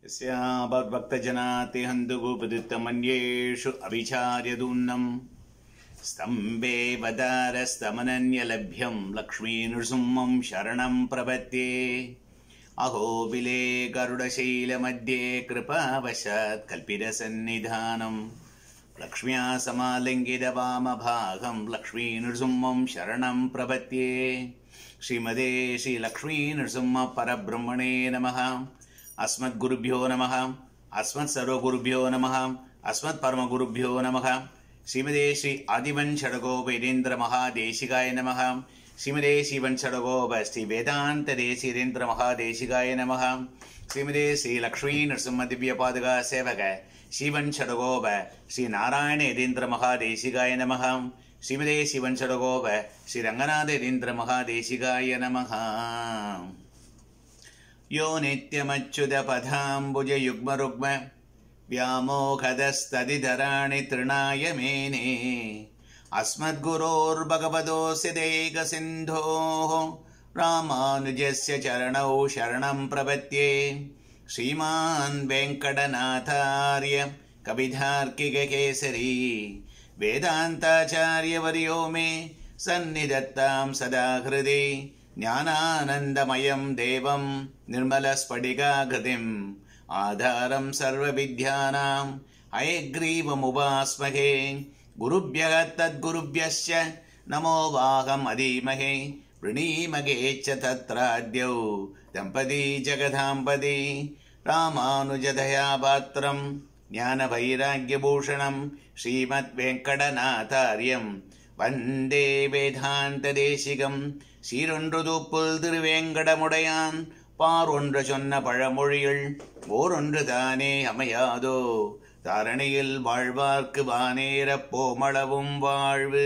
यस्याभक्तजनाति हन्तुगुपदुत्तमन्येषु अविचार्यदून्नम् स्तम्भे वदारस्तमनन्यलभ्यं लक्ष्मीनृसिंहं शरणं प्रपद्ये। अहोबिले गरुडशैलमध्ये कृपावशात् कल्पितसन्निधानं लक्ष्म्या समालिङ्गितवामभागं लक्ष्मीनृसिंहं शरणं प्रपद्ये। श्रीमते श्रीलक्ष्मीनृसिंह परब्रह्मणे नमः। अस्मद्गुरुभ्यो नमः। अस्मत्सर्वगुरुभ्यो नमः। अस्मत्परमगुरुभ्यो नमः। श्रीमते श्री आदिवंशडगोपेन्द्र महादेशिकाय नमः। श्रीमते श्रीवंशडगोप श्री वेदांत देशीरेन्द्र महादेशिकाय नमः। श्रीमते श्री लक्ष्मी नृसिंह दिव्य पादुका सेवक श्रीवंशडगोप श्री नारायण यतीन्द्र महादेशिकाय नमः। श्रीमते श्रीवंशडगोप श्री रंगनाथ यतीन्द्र महादेशिकाय नमः। यो नित्यमच्युतपदाम्बुज युग्मरुग्म व्यामोहदस्तदिधराणि तृणाय मेने अस्मद्गुरोर्भगवतोऽस्य दैकसिन्धोः रामानुजस्य चरणौ शरणं प्रपद्ये। श्रीमान् वेङ्कटनाथार्य कवितार्किककेसरी वेदान्ताचार्यवर्यो मे सन्निधत्तां सदा हृदि। ज्ञानानन्दमयं देवं निर्मलस्फटिकाकृतिम् आधारं सर्वविद्यानां हयग्रीवमुपास्महे। गुरुभ्यः तद्गुरुभ्यश्च नमो वाहमधीमहे। वृणीमहे च तत्राद्यौ दम्पती जगदाम्पती रामानुजदयापात्रं ज्ञानवैराग्यभूषणं श्रीमद्वेङ्कटनाथार्यं वन्दे वेदान्तदेशिकम्। சீரொன்றுதூப்புல் திருவேங்கடமுடையான் பாரொன்று சொன்ன பழமொழிகள் ஓரொன்று தானே அமையாதோ தாரணையில் வாழ்வார்க்கு வானேரப் போமளவும் வாழ்வு.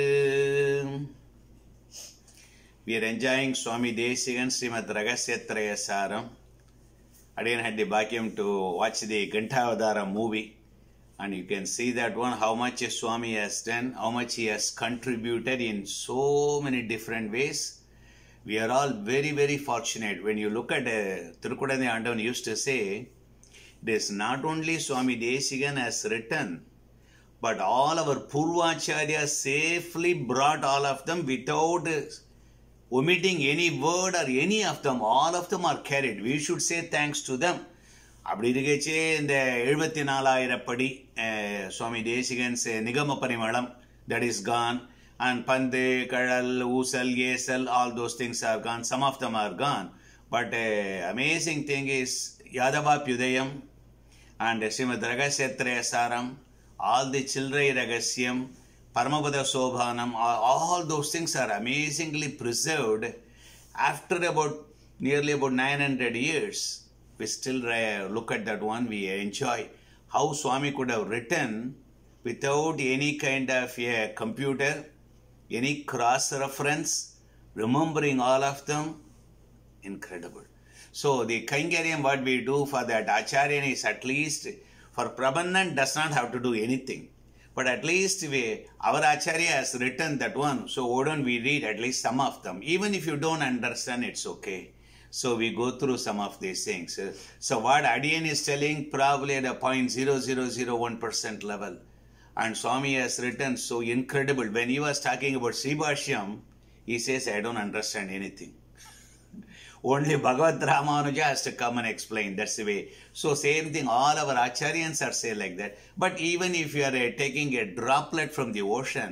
We are enjoying Swami Desikan's Srimad Rahasyatraya Saram. Again, I had the bhagyam to watch the Gantavadara movie, and you can see that one, how much Swami has done, how much he has contributed in so many different ways. We are all very, very fortunate. When you look at Tirukudani Andavan used to say, it is not only Swami Desikan has written, but all our Purvacharyas safely brought all of them without omitting any word or any of them. All of them are carried. We should say thanks to them. அப்படி இருக்கச்சே இந்த 74,000 படி சுவாமி தேசிகன்ஸ் நிகம Parimalam, that is gone. And Pande, Kadal, Usal, Yesal, all those things are gone. Some of them are gone. But amazing thing is Yadavapyudayam and Srimad Rahasyatraya Saram, all the Childrai Ragasyam, Paramapada Sobhanam, all those things are amazingly preserved. After nearly about 900 years, we still look at that one, we enjoy how Swami could have written without any kind of computer, any cross-reference, remembering all of them, incredible. So the Kaingaryam what we do for that Acharyan is at least, for Prabandhan does not have to do anything. But at least our Acharya has written that one, so why don't we read at least some of them? Even if you don't understand, it's okay. So we go through some of these things. So what Adiyan is telling, probably at a 0.0001% level. And Swami has written so incredible. When he was talking about Sribhashyam, he says, I don't understand anything. Only Bhagavad Ramanuja has to come and explain. That's the way. So same thing, all our Acharyans are saying like that. But even if you are taking a droplet from the ocean,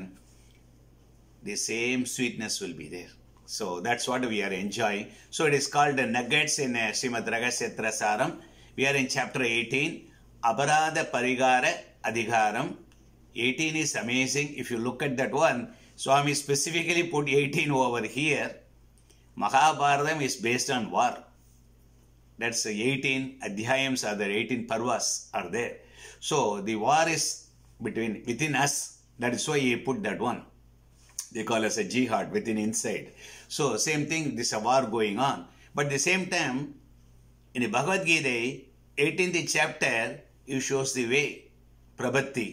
the same sweetness will be there. So that's what we are enjoying. So it is called the nuggets in Srimad Rahasyatraya Saram. We are in chapter 18, Aparadha Parigara Adhikaram. 18 is amazing. If you look at that one, Swami specifically put 18 over here. Mahabharatam is based on war. That's 18 adhyayams are there, 18 parvas are there. So the war is within us. That is why he put that one. They call us a jihad within inside. So same thing, this is a war going on. But at the same time, in the Bhagavad Gita, 18th chapter, it shows the way, prabhati.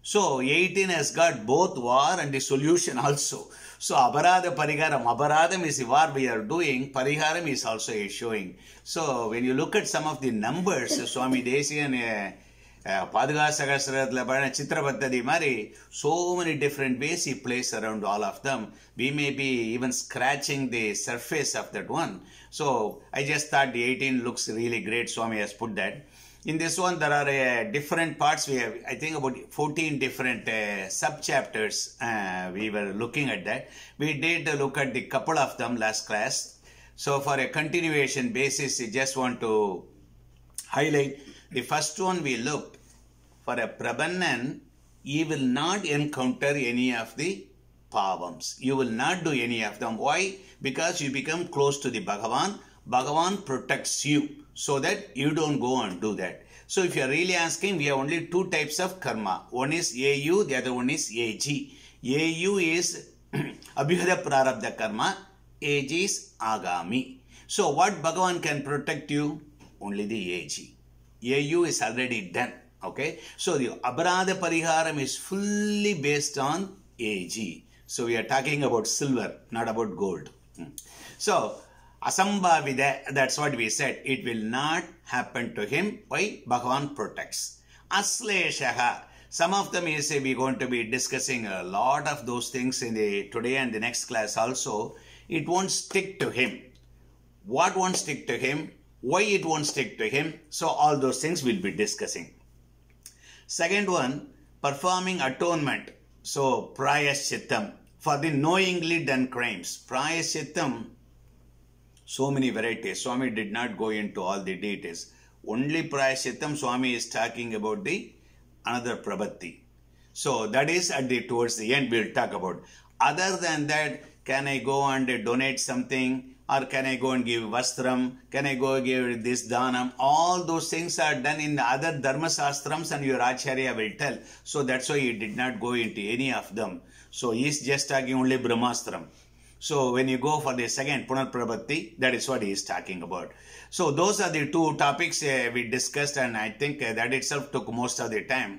So 18 has got both war and the solution also. So aparada pariharam, aparadam is what we are doing, pariharam is also showing. So when you look at some of the numbers, Swami Desikan Paduka Sahasranathila Chitrapattadi Mari, so many different ways he plays around all of them. We may be even scratching the surface of that one. So I just thought the 18 looks really great. Swami has put that. In this one, there are different parts. We have, I think, about 14 different sub-chapters. We were looking at that. We did look at the couple of them last class. So for a continuation basis, I just want to highlight the first one we looked. For a Prabhannan, he will not encounter any of the pavams. You will not do any of them. Why? Because you become close to the Bhagavan. Bhagavan protects you so that you don't go and do that. So if you are really asking, we have only two types of karma. One is AU, the other one is AG. AU is Abhyuda Prarabdha karma. AG is Agami. So what Bhagavan can protect you? Only the AG. AU is already done. Okay. So the Aparada Pariharam is fully based on AG. So we are talking about silver, not about gold. So Asambhavida, that's what we said. It will not happen to him. Why? Bhagavan protects. Asleshaha. Some of them is we're going to be discussing a lot of those things in the today and the next class also. It won't stick to him. What won't stick to him? Why it won't stick to him? So all those things we'll be discussing. Second one, performing atonement. So Prayashchittam. For the knowingly done crimes. Prayashchittam. So many varieties. Swami did not go into all the details. Only Prayashchittam, Swami is talking about the another Prabhati. So that is at the towards the end we'll talk about. Other than that, can I go and donate something? Or can I go and give vastram? Can I go give this dhanam? All those things are done in the other dharma sastrams and your acharya will tell. So that's why he did not go into any of them. So he is just talking only brahmastram. So when you go for the second Punarprabhati, that is what he is talking about. So those are the two topics we discussed, and I think that itself took most of the time.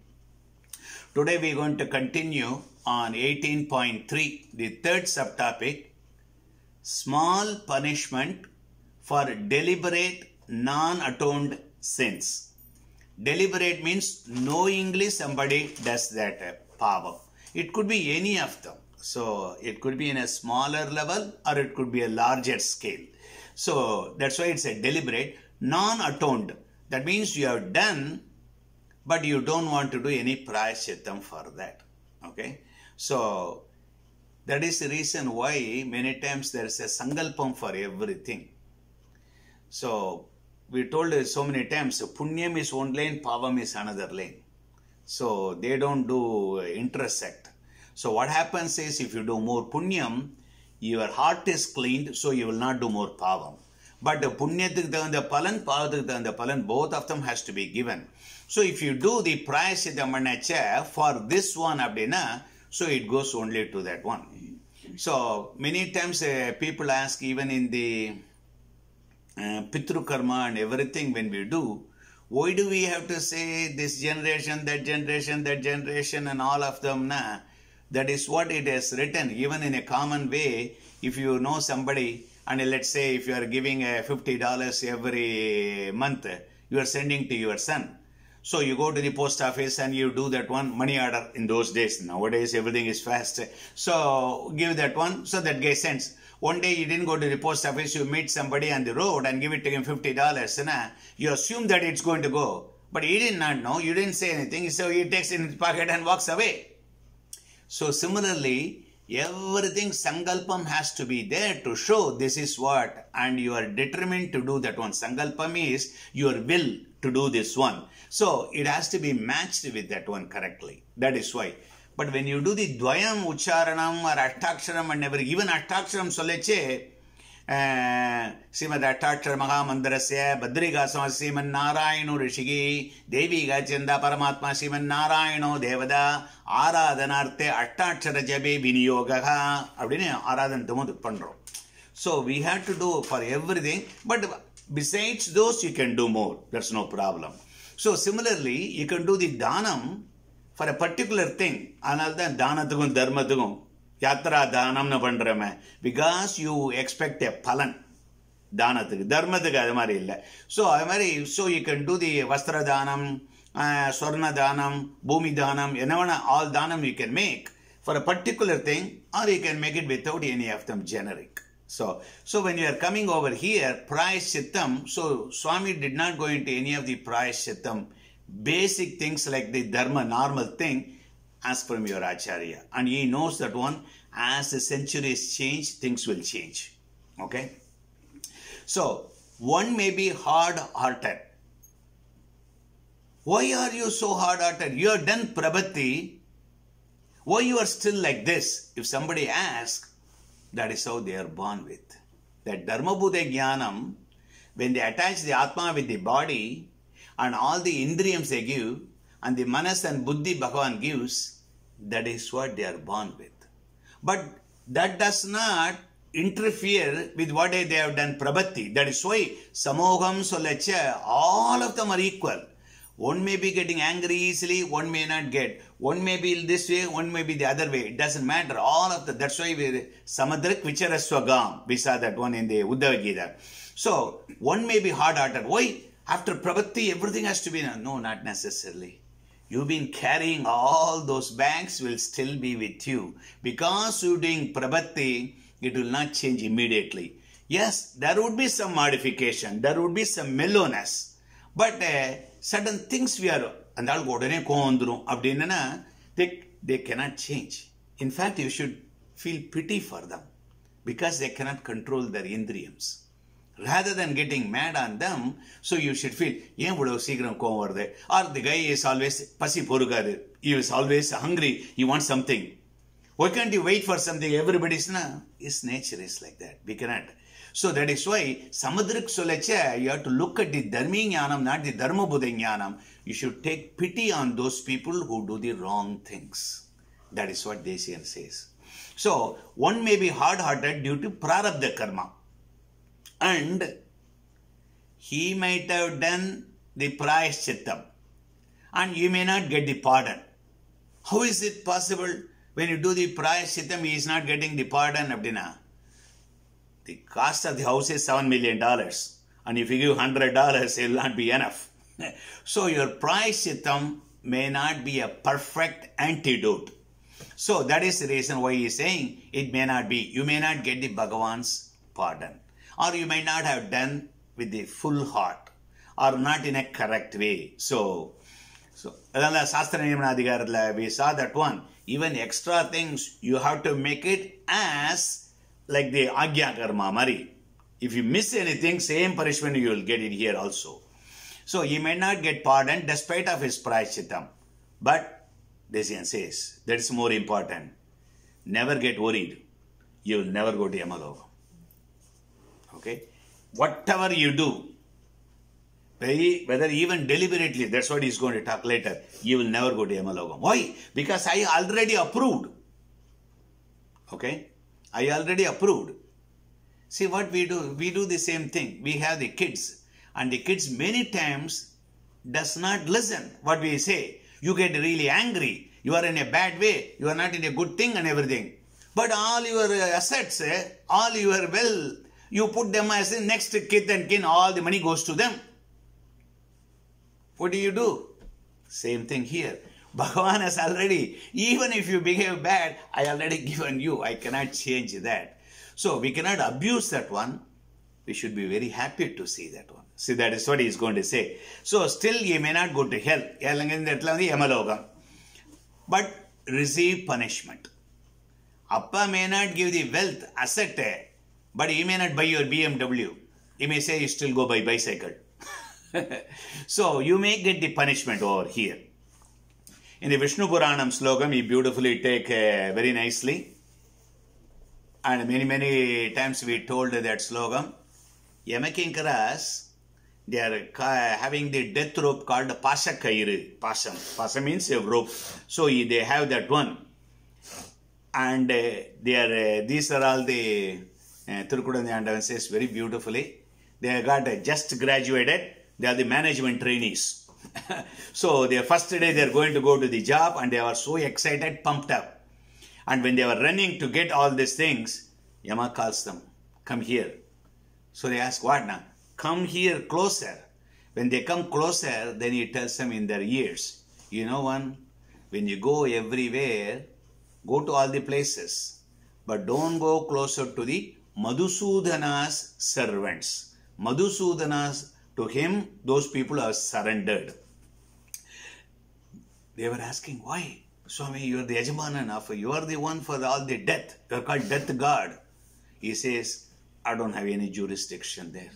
Today we are going to continue on 18.3, the third subtopic, small punishment for deliberate non-atoned sins. Deliberate means knowingly somebody does that power. It could be any of them. So it could be in a smaller level or it could be a larger scale. So that's why it's a deliberate, non-atoned. That means you have done, but you don't want to do any prayashchittam for that. Okay. So that is the reason why many times there is a sankalpam for everything. So we told so many times, punyam is one lane, pavam is another lane. So they don't do intersect. So what happens is if you do more punyam, your heart is cleaned, so you will not do more pavam. But the punyathukku thagunda palan, pavathukku thagunda palan, both of them has to be given. So if you do the prayashchittam mannacha for this one abdina, so it goes only to that one. So many times people ask, even in the Pitru karma and everything when we do, why do we have to say this generation, that generation and all of them? Nah? That is what it has written. Even in a common way, if you know somebody and let's say if you are giving $50 every month, you are sending to your son. So you go to the post office and you do that one money order in those days. Nowadays everything is fast. So give that one, so that guy sends. One day you didn't go to the post office, you meet somebody on the road and give it to him $50. You assume that it's going to go. But he did not know, you didn't say anything, so he takes it in his pocket and walks away. So similarly, everything sankalpam has to be there to show this is what, and you are determined to do that one. Sankalpam is your will to do this one. So it has to be matched with that one correctly. That is why. But when you do the dvayam, ucharanam or ashtaksharam and never, even ashtaksharam soleche, Srimad Ashtakshara Mahamandarasya Badrigasama Sriman Narayano Rishigi Devi Gachanda Paramatma Sriman Narayano Devada Aradhanarte Ashtakshara Jabe Viniyogaha Abdine Aradhan Tumadu Pandro. So we have to do for everything, but besides those you can do more. That's no problem. So similarly, you can do the dhanam for a particular thing. Another Danatugum Dharmatugum Yatra Dhanamna Pandrama because you expect a palan. Dhanathu Dharmathuku adu mari illa. So you can do the Vastra Dhanam, Swarna Dhanam, Bhumi Dhanam, all Dhanam you can make for a particular thing, or you can make it without any of them generic. So when you are coming over here, Prayashittam, so Swami did not go into any of the Prayashittam, basic things like the Dharma, normal thing, ask from your Acharya. And he knows that one, as the centuries change, things will change. Okay? So, one may be hard-hearted. Why are you so hard-hearted? You have done Prabhati. Why you are still like this? If somebody asks, that is how they are born with. That Dharma Buddha Jnanam, when they attach the Atma with the body, and all the Indriyams they give, and the Manas and Buddhi Bhagavan gives, that is what they are born with. But that does not interfere with what they have done Prabhati. That is why Samoham Solacha, all of them are equal. One may be getting angry easily, one may not get. One may be this way, one may be the other way. It doesn't matter. All of them. That's why we Samadrik Vicharaswagam. We saw that one in the Uddhava Gita. So, one may be hard-hearted. Why? After Prabhati, everything has to be... No, not necessarily. You've been carrying all those bags will still be with you. Because you're doing Prabhati, it will not change immediately. Yes, there would be some modification. There would be some mellowness. But certain things we are... they cannot change. In fact, you should feel pity for them. Because they cannot control their Indriyams. Rather than getting mad on them, so you should feel, or the guy is always pasi porugadu. He is always hungry. He wants something. Why can't you wait for something? Everybody's his nature is like that. We cannot. So that is why Samadrik Solacha, you have to look at the Dharmi Jnanam, not the Dharma Buddha Jnanam. You should take pity on those people who do the wrong things. That is what Desian says. So one may be hard-hearted due to prarabdha karma. And he might have done the prayashchittam. And you may not get the pardon. How is it possible when you do the prayashchittam, he is not getting the pardon? Abdina. The cost of the house is $7 million. And if you give $100, it will not be enough. So your prayashchittam may not be a perfect antidote. So that is the reason why he is saying it may not be. You may not get the Bhagavan's pardon. Or you may not have done with the full heart. Or not in a correct way. So Sastra Niyamanadhikaratla, we saw that one. Even extra things, you have to make it as like the Agya Karma Mari. If you miss anything, same punishment you will get it here also. So he may not get pardoned despite of his prayashchittam. But Desian says, that is more important. Never get worried. You will never go to Yamalokam. Okay? Whatever you do, whether even deliberately, that's what he's going to talk later, you will never go to Yamalokam. Why? Because I already approved. Okay? I already approved. See what we do? We do the same thing. We have the kids. And the kids many times does not listen what we say. You get really angry. You are in a bad way. You are not in a good thing and everything. But all your assets, all your wealth, you put them as the next kith and kin. All the money goes to them. What do? Same thing here. Bhagavan has already, even if you behave bad, I already given you. I cannot change that. So we cannot abuse that one. We should be very happy to see that one. See, that is what he is going to say. So still he may not go to hell. But receive punishment. Appa may not give the wealth, asset, but he may not buy your BMW. He may say you still go by bicycle. So you may get the punishment over here. In the Vishnu Puranam slogam, he beautifully take very nicely. And many times we told that slogam. Yamakinkaras, they are having the death rope called Pasha Kairu. Pasha means a rope. So they have that one. And these are all the Thirukudandayandavan says very beautifully. They got just graduated. They are the management trainees. So their first day they're going to go to the job and they were so excited, pumped up. And when they were running to get all these things, Yama calls them, come here. So they ask, what now? Come here closer. When they come closer, then he tells them in their ears, you know one, when you go everywhere, go to all the places, but don't go closer to the Madhusudana's servants. Madhusudana's, to him, those people are surrendered. They were asking, why? Swami, you are the Yajamana, you are the one for all the death. You are called death god. He says, I don't have any jurisdiction there.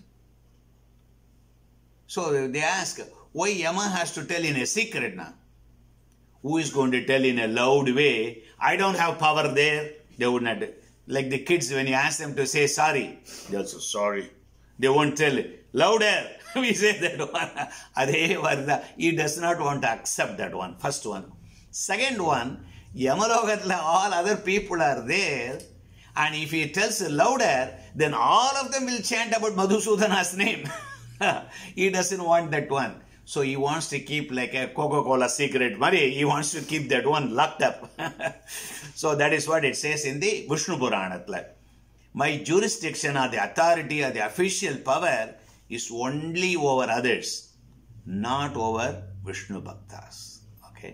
So they ask, why Yama has to tell in a secret now? Who is going to tell in a loud way? I don't have power there. They would not. Like the kids, when you ask them to say sorry, they'll say sorry. They won't tell it. Louder. We say that one. He does not want to accept that one. First one. Second one, Yamalogatla, all other people are there. And if he tells louder, then all of them will chant about Madhusudana's name. He doesn't want that one. So he wants to keep like a Coca-Cola secret money. He wants to keep that one locked up. So that is what it says in the Vishnu Purana. My jurisdiction or the authority or the official power is only over others, not over Vishnu Bhaktas. Okay?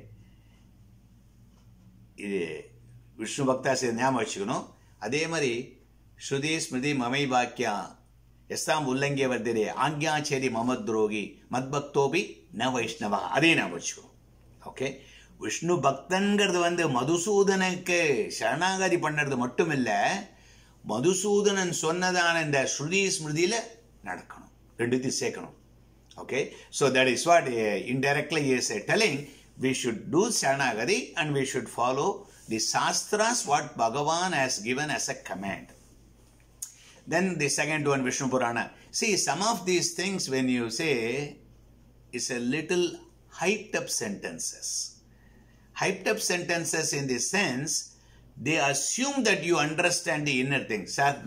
Vishnu Bhaktas is Nyamachino. Adhe Mari, Shruti Smriti Mamai Bhakya. Yastam Ullange Vardire, Angya Cheri Mamadrogi, Madbhaktobi, Na Vaishnava, Adena Vachu. Okay? Vishnu Bhaktangardu vande Madhusudanakku Sharanagadi Pannardu Mattumilla, Madhusudanan Sonnadana and the Shruti Smridile Nadakano. Renduthi Sekano. Okay? So that is what indirectly he is telling. We should do Sharanagadi and we should follow the Shastras, what Bhagavan has given as a command. Then the second one, Vishnu Purana. See, some of these things when you say, it's a little hyped up sentences. Hyped up sentences in the sense, they assume that you understand the inner thing. Sir,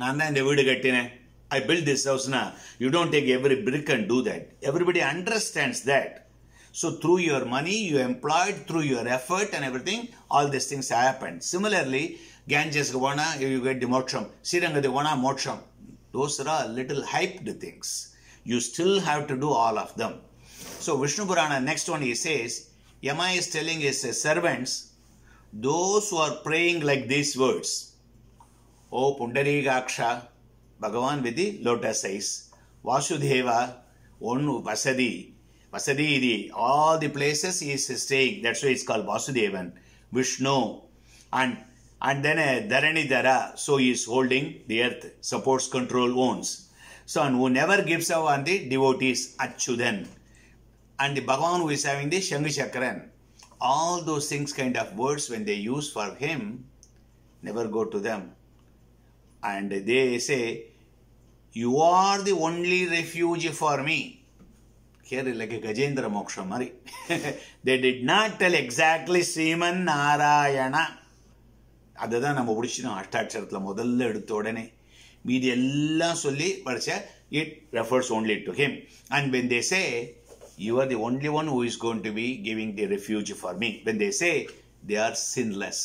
I built this house now. You don't take every brick and do that. Everybody understands that. So through your money, you employed, through your effort and everything, all these things happen. Similarly, Ganges Gavana, you get the moksham. Siranga Gavana, moksham. Those are all little hyped things. You still have to do all of them. So Vishnu Purana, next one he says, Yama is telling his servants, those who are praying like these words, O Pundarikaksha, Bhagavan with the lotus eyes, Vasudeva, Onu Vasadi, Vasadi, all the places he is staying, that's why it's called Vasudevan, Vishnu, and then Dharanidhara, so he is holding the earth, supports, control, owns. So, and who never gives up on the devotees, Achyudan. And the Bhagavan who is having the Shanghi-Chakran. All those things kind of words when they use for him, never go to them. And they say, you are the only refuge for me. Here like a Gajendra Moksha Mari. They did not tell exactly Sriman Narayana. அதுதான் நம்ம முடிச்சினோம் அஷ்டாட்சரத்தில் முதல்ல எடுத்த உடனே மீதி எல்லாம் சொல்லி படிச்ச it refers only to him. And when they say, you are the only one who is going to be giving the refuge for me. When they say, they are sinless.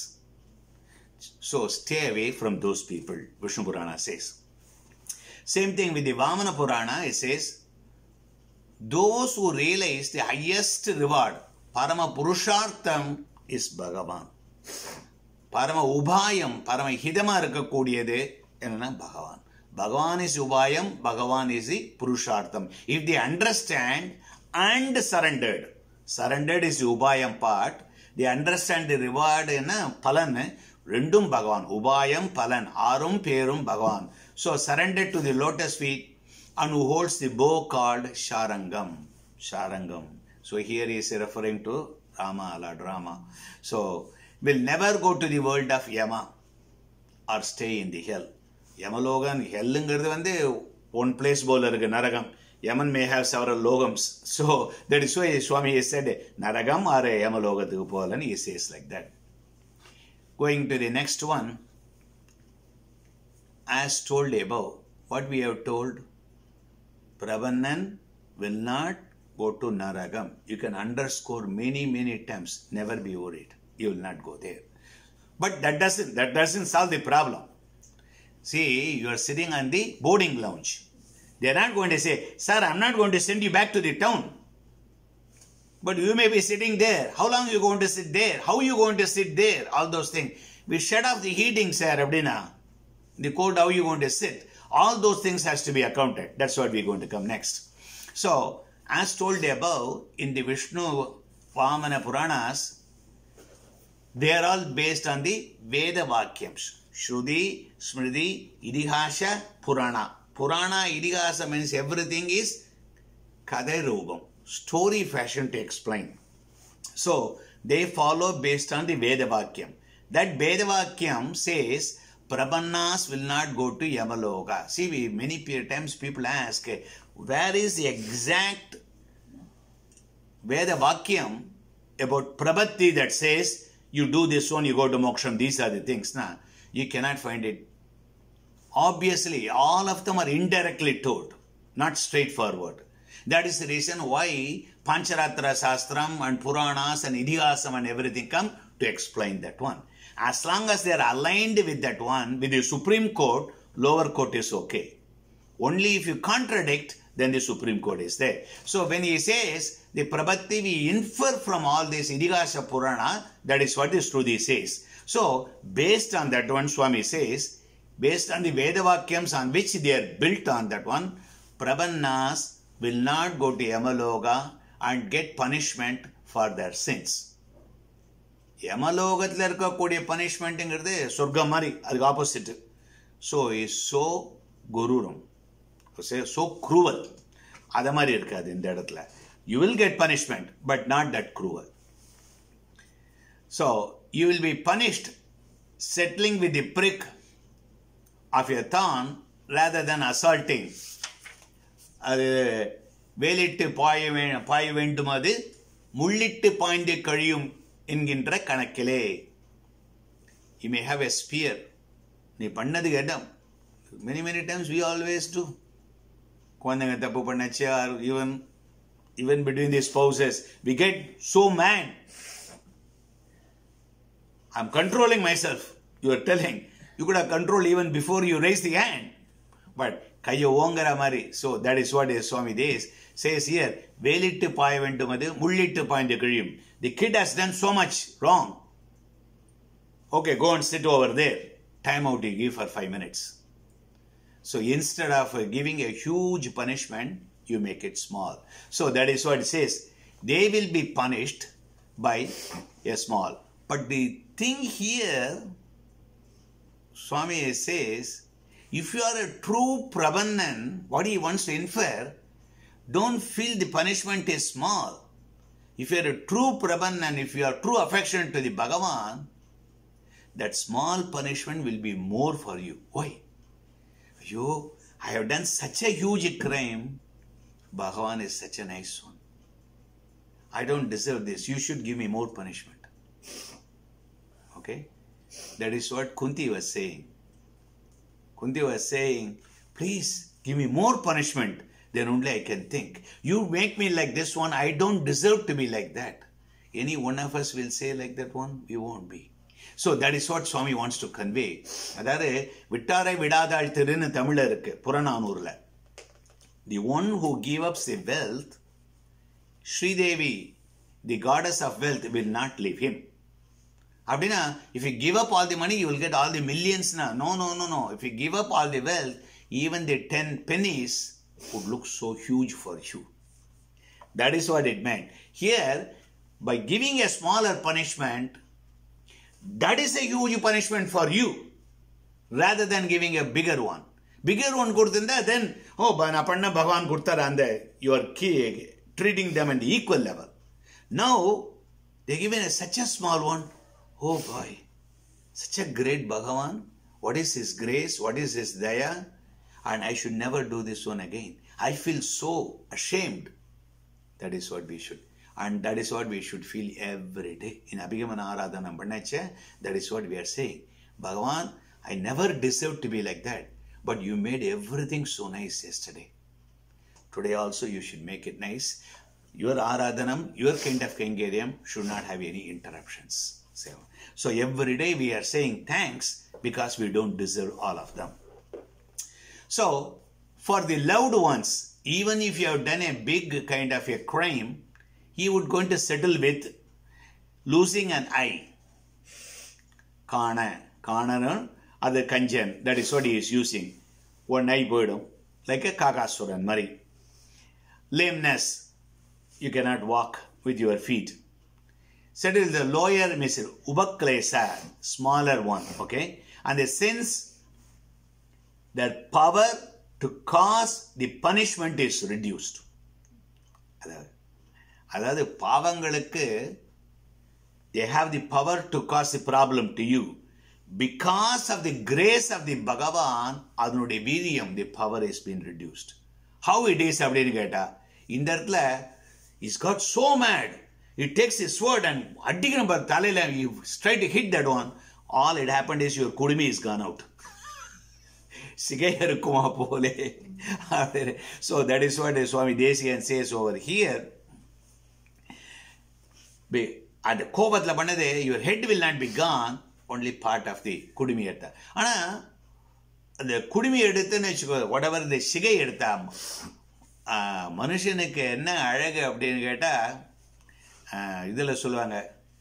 So stay away from those people, Vishnu Purana says. Same thing with the Vamana Purana, it says, those who realize the highest reward, Parama Purushartham, is Bhagavan. Parama Ubhayam, Parama Hidama Rakakudiyade, and Bhagavan. Bhagavan is Ubhayam, Bhagavan is the Purushartham. If they understand and surrendered, surrendered is the Ubhayam part, they understand the reward in Palan, Rendum Bhagavan, Ubhayam, Palan, Arum, Perum, Bhagavan. So surrendered to the lotus feet and who holds the bow called Sharangam. Sharangam. So here he is referring to Rama, Lord Rama. So, will never go to the world of Yama or stay in the hell. Yamalogan, hell one place bowler Naragam. Yaman may have several logams. So that is why Swami has said Naragam or a Yamaloga Tupol, and he says like that. Going to the next one, as told above, what we have told, Pravannan will not go to Naragam. You can underscore many times. Never be worried. You will not go there. But that doesn't solve the problem. See, you are sitting on the boarding lounge. They are not going to say, sir, I'm not going to send you back to the town. But you may be sitting there. How long are you going to sit there? How are you going to sit there? All those things. We shut off the heating, sir, Abdina. The cold, how are you going to sit? All those things has to be accounted. That's what we're going to come next. So, as told above, in the Vishnu Vamana Puranas, they are all based on the Veda Vakyams. Shruti, Smriti, Idihasha, Purana. Purana, Idihasa means everything is Kadai story fashion to explain. So, they follow based on the Veda Vakyam. That Veda Vakyam says, Prabannas will not go to Yamaloka. See, many times people ask, where is the exact Veda Vakyam about Prabhati that says, you do this one, you go to Moksham, these are the things. Nah, you cannot find it. Obviously, all of them are indirectly told, not straightforward. That is the reason why Pancharatra Shastram and Puranas and Idihasam and everything come to explain that one. As long as they are aligned with that one, with the Supreme Court, lower court is okay. Only if you contradict, then the Supreme Court is there. So when he says, the Prabhati we infer from all this Idihasa Purana, that is what the Shruti says. So based on that one, Swami says, based on the Veda Vakyams on which they are built on that one, Prabannas will not go to Yamaloka and get punishment for their sins. Yamalokathila irukkakoodiya punishment ingradhu சொர்க்கம் மாதிரி அதுக்கு opposite. So is so குரூரம், so cruel. அதை மாதிரி இருக்காது இந்த இடத்துல. You will get punishment but not that cruel. So you will be punished settling with the brick of your தான் ரேதர் தென் அசால்ட்டிங். அது வேலிட்டு பாய வேண்டும், அது முள்ளிட்டு பாய்ந்து கழியும் என்கின்ற கணக்கிலே. You may have a spear. நீ பண்ணது இடம். Many times we always do. குழந்தைங்க தப்பு பண்ணாச்சு, even between the spouses, we get so mad. I'm controlling myself. You are telling. You could have controlled even before you raise the hand. But கையை ஓங்கற மாதிரி. So that is what Swami says here. வேலிட்டு பாய வேண்டும், அது முள்ளிட்டு பாய்ந்து கழியும். The kid has done so much wrong. Okay, go and sit over there. Time out you give for 5 minutes. So instead of giving a huge punishment, you make it small. So that is what it says. They will be punished by a small. But the thing here, Swami says, if you are a true Prabhanan, what he wants to infer, don't feel the punishment is small. If you are a true Prabhanan, if you are true affection to the Bhagavan, that small punishment will be more for you. Why? I have done such a huge crime. Bhagavan is such a nice one. I don't deserve this. You should give me more punishment. Okay? That is what Kunti was saying. Kunti was saying, please give me more punishment. Then only I can think. You make me like this one. I don't deserve to be like that. Any one of us will say like that one? We won't be. So that is what Swami wants to convey. அதாவது விட்டாரை விடாதாள் திருன்னு தமிழ்ல இருக்கு புறநானூர்ல. The one who gives up the wealth, Sridevi, the goddess of wealth, will not leave him. அப்படின்னா, if you give up all the money, you will get all the millions. No. If you give up all the wealth, even the 10 pennies would look so huge for you. That is what it meant. Here, by giving a smaller punishment, that is a huge punishment for you, rather than giving a bigger one. Bigger one கொடுத்திருந்தா, then, நான் பண்ண பகவான் கொடுத்தாரு, அந்த you are treating them at the equal level. Now, they given such a small one. Oh boy, such a great Bhagavan. What is his grace? What is his daya? And I should never do this one again. I feel so ashamed. That is what we should. And that is what we should feel every day. In Abhigamana Aradhanam Pannacha, that is what we are saying. Bhagavan, I never deserved to be like that. But you made everything so nice yesterday. Today also you should make it nice. your aradhanam, your kind of kainkariam should not have any interruptions. So every day we are saying thanks because we don't deserve all of them. So for the loved ones, even if you have done a big kind of a crime, he would going to settle with losing an eye. Kana other kanjan, that is what he is using. One eye bodum, like a kakasuran mari. Lameness, you cannot walk with your feet. Settle the lower means ubaklesa, smaller one, okay? And the sense that power to cause the punishment is reduced. They have the power to cause the problem to you. Because of the grace of the Bhagavan, the power has been reduced. How it is? In that he's got so mad. He takes his sword and he tried to hit that one. All it happened is your kudumi is gone out. So that is what Swami Desikan says over here. At the Kovatla, your head will not be gone, only part of the kudumi edta. Ana the kudumi edutha whatever the shigai edutha மனுஷனுக்கு என்ன அழகு அப்படின்னு கேட்டா இதில் சொல்லுவாங்க.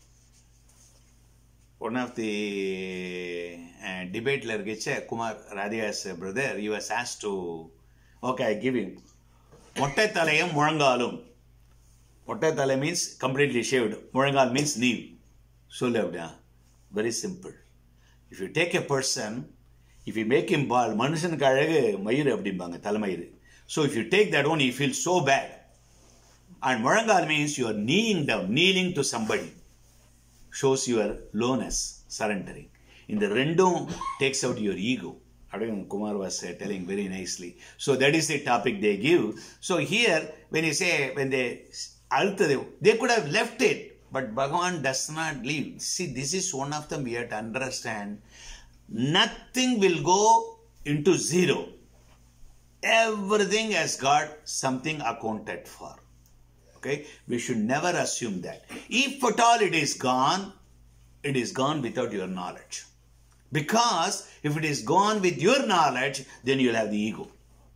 One of the டிபேட்டில் இருக்கிச்ச Kumar Radhika's brother, you was asked to okay I give him மொட்டை தலையும் முழங்காலும். மொட்டை தலை மீன்ஸ் கம்ப்ளீட்லி ஷேவ்டு, முழங்கால் மீன்ஸ் நீவ். சொல்லு அப்படின்னா very simple. If you take a person, if you make him bald, மனுஷனுக்கு அழகு மயிறு அப்படிம்பாங்க, தலைமயிறு. So if you take that one, you feel so bad. And murangal means you are kneeling down, kneeling to somebody. Shows your lowness, surrendering. In the rendum takes out your ego. Kumar was telling very nicely. So that is the topic they give. So here, when you say, when they could have left it, but Bhagavan does not leave. See, this is one of them we have to understand. Nothing will go into zero. Everything has got something accounted for. Okay? We should never assume that. If at all it is gone without your knowledge. Because if it is gone with your knowledge, then you'll have the ego.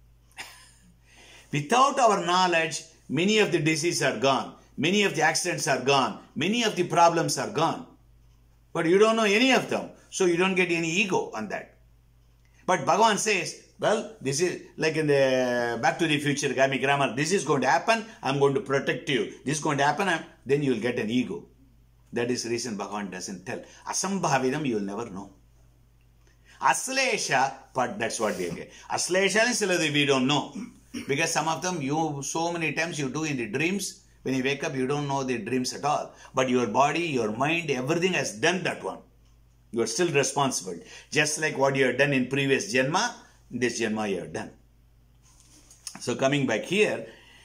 Without our knowledge, many of the diseases are gone. Many of the accidents are gone. Many of the problems are gone. But you don't know any of them. So you don't get any ego on that. But Bhagavan says, well, this is like in the Back to the Future grammar. This is going to happen. I'm going to protect you. This is going to happen. Then you will get an ego. That is the reason Bhagavan doesn't tell. Asambhavidam you will never know. Aslesha, but that's what we get. Aslesha is we don't know. Because some of them, so many times you do in the dreams. When you wake up, you don't know the dreams at all. But your body, your mind, everything has done that one. You are still responsible. Just like what you have done in previous Janma, this Janma you have done. So coming back here,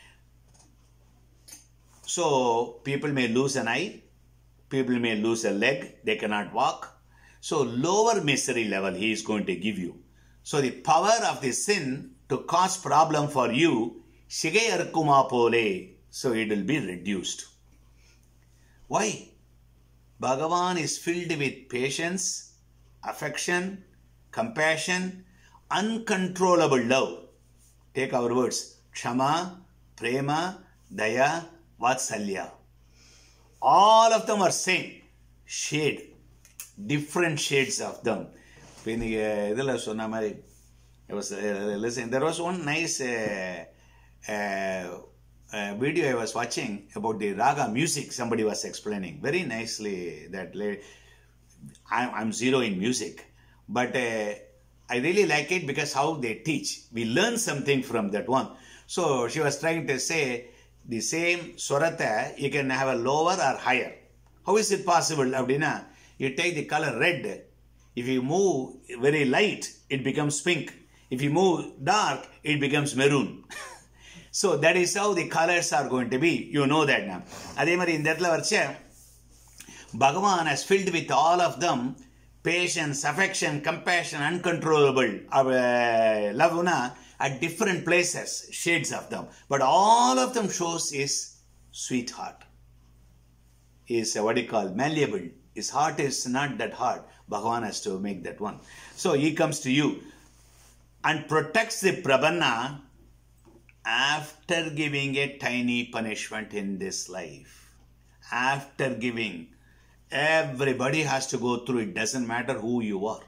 so people may lose an eye, people may lose a leg, they cannot walk. So lower misery level he is going to give you. So the power of the sin to cause problem for you, Shigai Arkuma Pole, so it will be reduced. Why? Bhagavan is filled with patience, affection, compassion, uncontrollable love. Take our words. Kshama, Prema, Daya, Vatsalya. All of them are same. Shade. Different shades of them. I was listening. There was one nice video I was watching about the raga music. Somebody was explaining very nicely that I'm zero in music. But I really like it because how they teach. We learn something from that one. So she was trying to say the same swarata, you can have a lower or higher. How is it possible? Abdina, you take the color red. If you move very light, it becomes pink. If you move dark, it becomes maroon. So that is how the colors are going to be. You know that now. Ademari in that varcha, Bhagavan has filled with all of them patience, affection, compassion, uncontrollable love at different places, shades of them. But all of them shows is sweetheart. He is what you call malleable. His heart is not that hard. Bhagavan has to make that one. So he comes to you and protects the Prapanna after giving a tiny punishment in this life. After giving, everybody has to go through it. Doesn't matter who you are.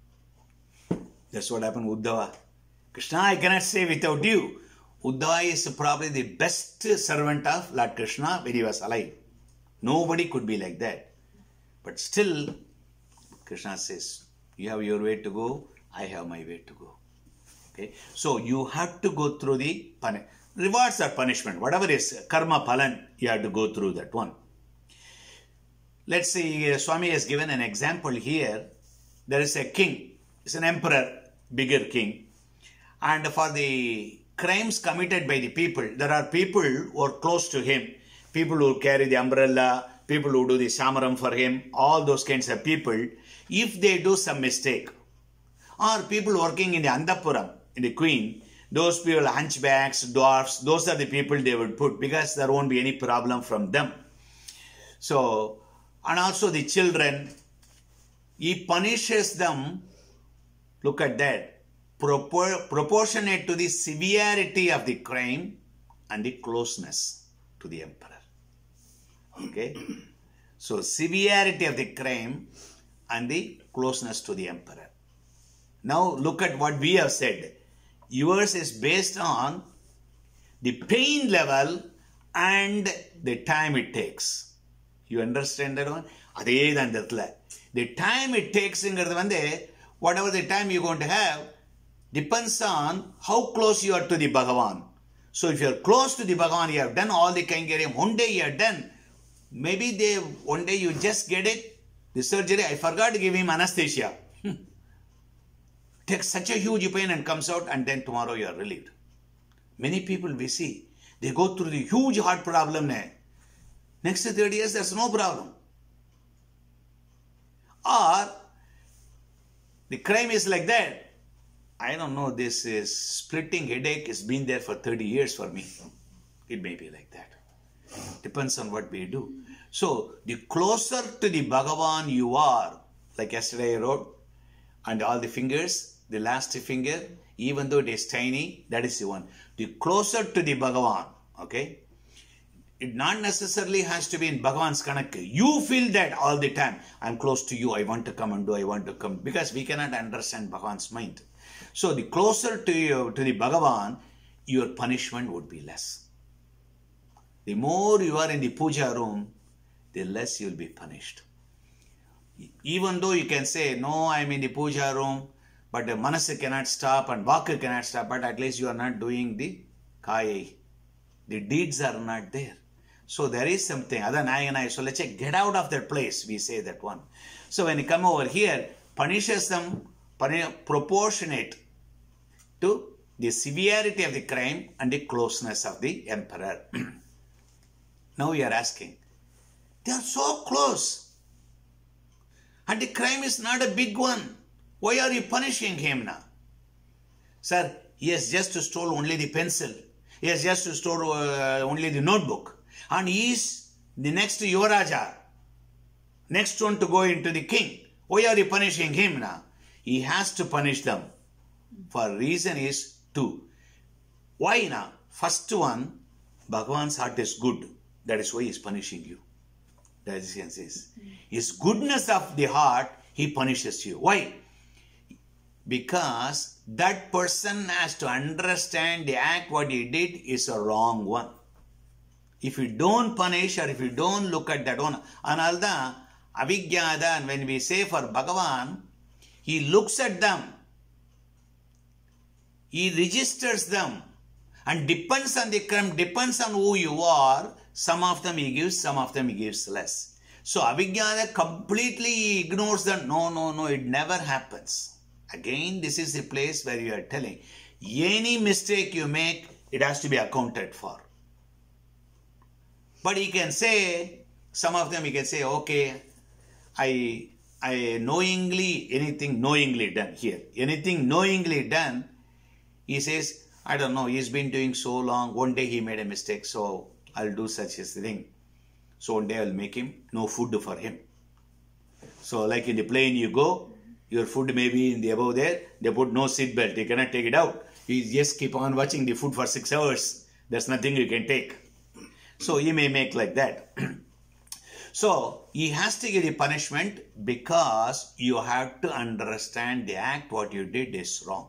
That's what happened with Uddhava. Krishna, I cannot say without you. Uddhava is probably the best servant of Lord Krishna when he was alive. Nobody could be like that. But still, Krishna says, you have your way to go, I have my way to go. Okay? So you have to go through the rewards or punishment. Whatever is karma phalan, you have to go through that one. Let's see, Swami has given an example here. There is a king. It's an emperor, bigger king. And for the crimes committed by the people, there are people who are close to him. People who carry the umbrella, people who do the samaram for him, all those kinds of people. If they do some mistake, or people working in the Antapuram, in the queen, those people, hunchbacks, dwarfs, those are the people they would put because there won't be any problem from them. So, and also the children, he punishes them, look at that, proportionate to the severity of the crime and the closeness to the emperor. Okay? So, severity of the crime and the closeness to the emperor. Now, look at what we have said. Yours is based on the pain level and the time it takes. You understand that one? The time it takes, whatever the time you're going to have, depends on how close you are to the Bhagavan. So if you're close to the Bhagavan, you have done all the Kainkariam, one day you are done. Maybe one day you just get it, the surgery, I forgot to give him anesthesia. Takes such a huge pain and comes out, and then tomorrow you are relieved. Many people we see, they go through the huge heart problem. Next 30 years, there's no problem. Or the crime is like that. I don't know, this is splitting headache has been there for 30 years for me. It may be like that. Depends on what we do. So, the closer to the Bhagavan you are, like yesterday I wrote, and all the fingers, the last finger, even though it is tiny, that is the one. The closer to the Bhagavan, okay? It not necessarily has to be in Bhagavan's Kanak. You feel that all the time. I'm close to you, I want to come and do, I want to come. Because we cannot understand Bhagavan's mind. So the closer to you, to the Bhagavan, your punishment would be less. The more you are in the puja room, the less you will be punished. Even though you can say, no, I'm in the puja room, but the manasa cannot stop and vaka cannot stop, but at least you are not doing the kaya. The deeds are not there. So there is something, so let's say, get out of that place, we say that one. So when you come over here, punishes them proportionate to the severity of the crime and the closeness of the emperor. Now we are asking, they are so close. And the crime is not a big one. Why are you punishing him now? Sir, he has just stole only the pencil. He has just stole only the notebook. And he is the next Yuvaraja. Next one to go into the king. Why are you punishing him now? He has to punish them. For reason is two. Why now? First one, Bhagavan's heart is good. That is why he is punishing you. That is what he says. His goodness of the heart, he punishes you. Why? Because that person has to understand the act what he did is a wrong one. If you don't punish or if you don't look at that one, analda avigyada, and when we say for Bhagavan, he looks at them, he registers them, and depends on the crime, depends on who you are. Some of them he gives, some of them he gives less. So avigyada completely ignores them. No, it never happens. Again, this is the place where you are telling, any mistake you make, it has to be accounted for. But he can say, some of them he can say, okay, I knowingly, anything knowingly done here. Anything knowingly done, he says, I don't know, he's been doing so long, one day he made a mistake, so I'll do such a thing. So one day I'll make him no food for him. So like in the plane you go, your food may be in the above there, they put no seat belt, you cannot take it out. You just keep on watching the food for 6 hours. There's nothing you can take. So he may make like that. So he has to get a punishment because you have to understand the act what you did is wrong.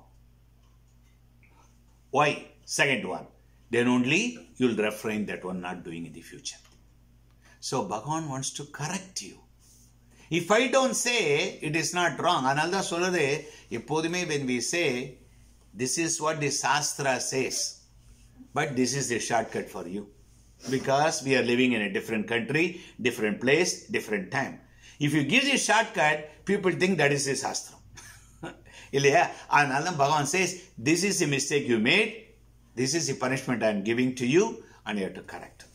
Why? Second one. Then only you'll refrain that one not doing in the future. So Bhagavan wants to correct you. If I don't say it is not wrong, analda solade, when we say this is what the Shastra says, but this is the shortcut for you. Because we are living in a different country, different place, different time. If you give the shortcut, people think that is the Shastra. And Bhagavan says, this is the mistake you made, this is the punishment I am giving to you, and you have to correct.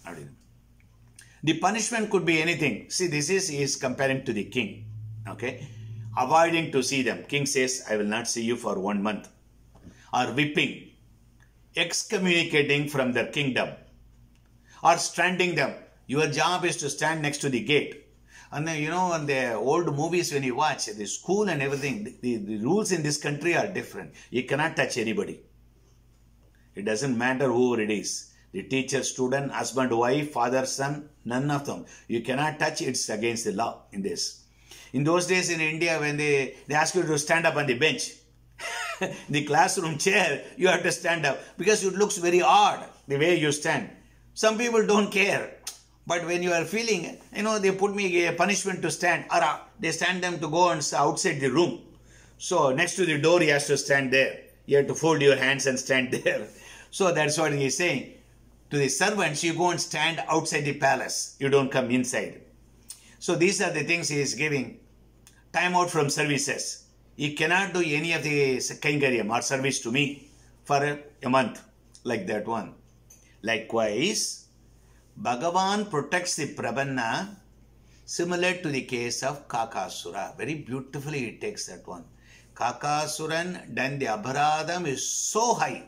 The punishment could be anything. See, this is comparing to the king. Okay? Avoiding to see them. King says, I will not see you for 1 month. Or whipping. Excommunicating from their kingdom. Or stranding them. Your job is to stand next to the gate. And then, you know, in the old movies when you watch, the school and everything, the rules in this country are different. You cannot touch anybody. It doesn't matter who it is. The teacher, student, husband, wife, father, son, none of them. You cannot touch, it's against the law in this. In those days in India, when they ask you to stand up on the bench, the classroom chair, you have to stand up because it looks very odd the way you stand. Some people don't care. But when you are feeling, you know, they put me a punishment to stand, or they stand them to go and outside the room. So next to the door, he has to stand there. You have to fold your hands and stand there. So that's what he is saying. To the servants, you go and stand outside the palace. You don't come inside. So these are the things he is giving. Time out from services. He cannot do any of the kainkaryam or service to me for a month. Like that one. Likewise, Bhagavan protects the Prapanna similar to the case of Kakasura. Very beautifully he takes that one. Kakasuran done the Abharadam is so high.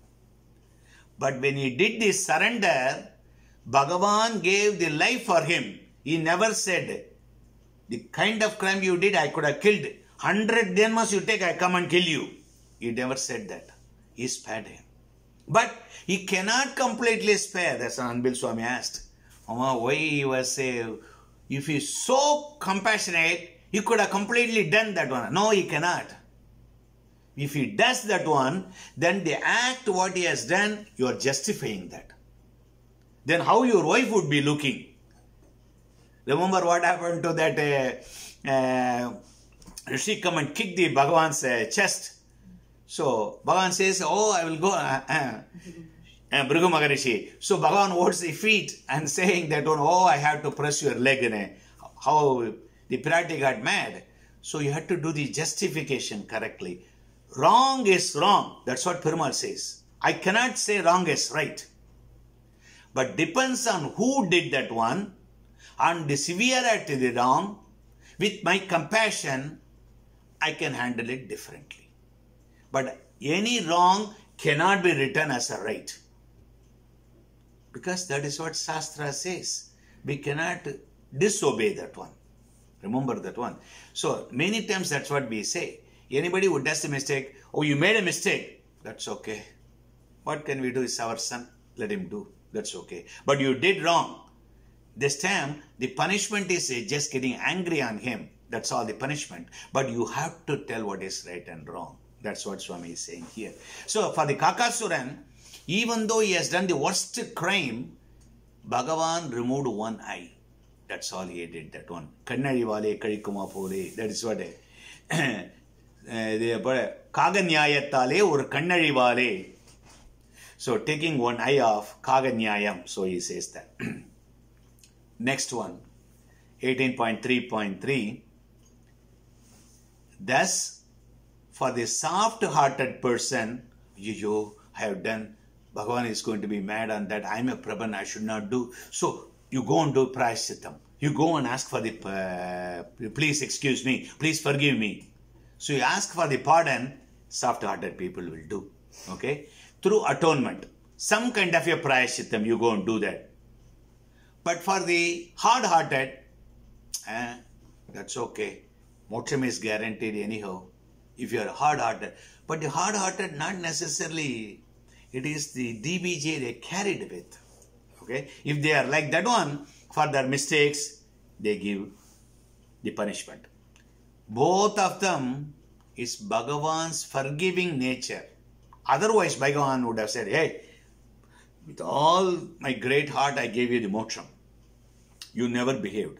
But when he did the surrender, Bhagavan gave the life for him. He never said, the kind of crime you did, I could have killed. 100 Janmas you take, I come and kill you. He never said that. He spared him. But he cannot completely spare. That's what Anbil Swami asked. Why he was if he is so compassionate, he could have completely done that one. No, he cannot. If he does that one, then the act what he has done, you are justifying that. Then how your wife would be looking? Remember what happened to that Rishi come and kick the Bhagavan's chest. So Bhagavan says, oh, I will go. Bhrigu Maharishi. So Bhagavan holds the feet and saying that one, oh, I have to press your leg. How the Pirati got mad. So you have to do the justification correctly. Wrong is wrong. That's what Perumal says. I cannot say wrong is right. But depends on who did that one and the severity of the wrong. With my compassion, I can handle it differently. But any wrong cannot be written as a right. Because that is what Shastra says. We cannot disobey that one. Remember that one. So many times that's what we say. Anybody who does a mistake, oh, you made a mistake, that's okay. What can we do? Is our son, let him do. That's okay. But you did wrong. This time, the punishment is just getting angry on him. That's all the punishment. But you have to tell what is right and wrong. That's what Swami is saying here. So for the Kakasuran, even though he has done the worst crime, Bhagavan removed one eye. That's all he did, that one. Kannadi vale kadikuma pole. That is what Kaganyayattale or Kannadi vale. So taking one eye off, Kaganyayam. So he says that. Next one, 18.3.3. Thus, for the soft-hearted person, I have done, Bhagavan is going to be mad on that. I am a Prabhan, I should not do. So, you go and do Prayashchitam. You go and ask for the, please excuse me, please forgive me. So, you ask for the pardon, soft-hearted people will do. Okay? Through atonement. Some kind of a Prayashchitam, you go and do that. But for the hard-hearted, that's okay. Moksham is guaranteed anyhow if you are hard-hearted. But the hard-hearted, not necessarily, it is the DBJ they carried with. Okay? If they are like that one, for their mistakes, they give the punishment. Both of them is Bhagavan's forgiving nature. Otherwise, Bhagavan would have said, hey, with all my great heart, I gave you the moksham. You never behaved.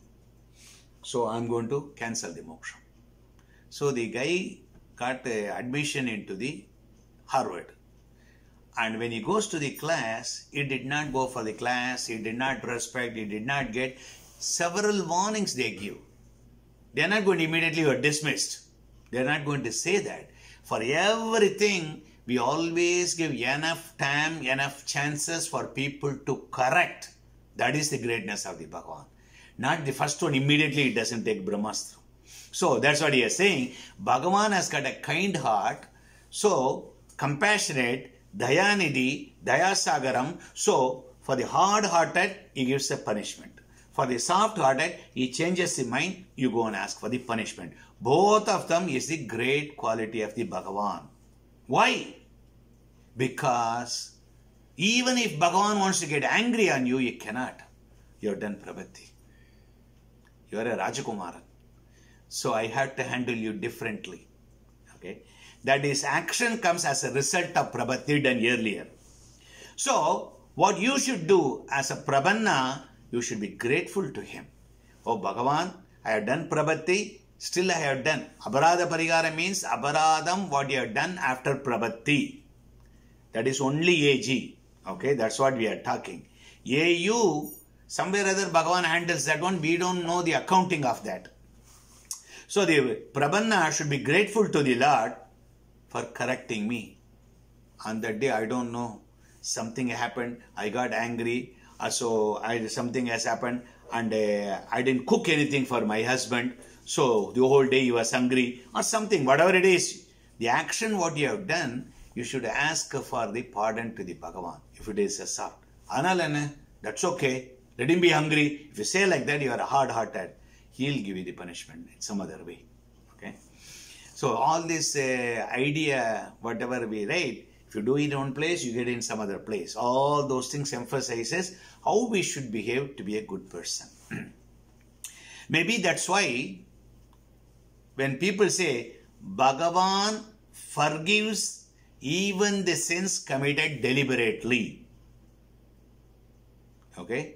So I'm going to cancel the moksham. So the guy got admission into the Harvard. And when he goes to the class, he did not go for the class, he did not respect, he did not get several warnings they give. They are not going to immediately you are dismissed. They are not going to say that. For everything, we always give enough time, enough chances for people to correct. That is the greatness of the Bhagavan. Not the first one, immediately it doesn't take Brahmastra. So that's what he is saying. Bhagavan has got a kind heart, so compassionate, Dayanidhi, Dayasagaram. So for the hard-hearted, he gives a punishment. For the soft-hearted, he changes the mind, you go and ask for the punishment. Both of them is the great quality of the Bhagavan. Why? Because even if Bhagavan wants to get angry on you, you cannot. You have done Prabhati. You are a Rajakumaran. So I have to handle you differently. Okay? That is, action comes as a result of Prabhati done earlier. So, what you should do as a Prabanna, you should be grateful to him. Oh Bhagavan, I have done Prabhati, still I have done. Aparadha Parigara means Aparadham, what you have done after Prabhati. That is only AG. Okay, that's what we are talking. AU, somewhere or other Bhagavan handles that one, we don't know the accounting of that. So the Prabanna should be grateful to the Lord for correcting me. On that day, I don't know, something happened, I got angry, so something has happened and I didn't cook anything for my husband, so the whole day he was hungry or something, whatever it is. The action what you have done, you should ask for the pardon to the Bhagavan if it is a soft. Analana, that's okay, let him be hungry. If you say like that, you are hard-hearted. He'll give you the punishment in some other way. Okay. So all this idea, whatever we write, if you do it in one place, you get it in some other place. All those things emphasizes how we should behave to be a good person. Maybe that's why when people say, Bhagavan forgives even the sins committed deliberately. Okay?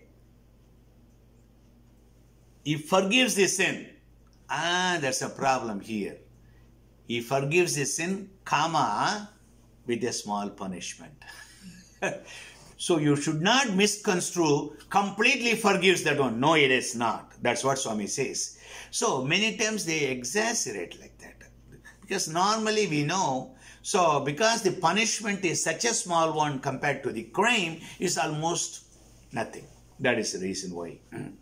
He forgives the sin. That's a problem here. He forgives the sin, comma, with a small punishment. So you should not misconstrue, completely forgives that one. No, it is not. That's what Swami says. So many times they exaggerate like that. Because normally we know, so because the punishment is such a small one compared to the crime, is almost nothing. That is the reason why.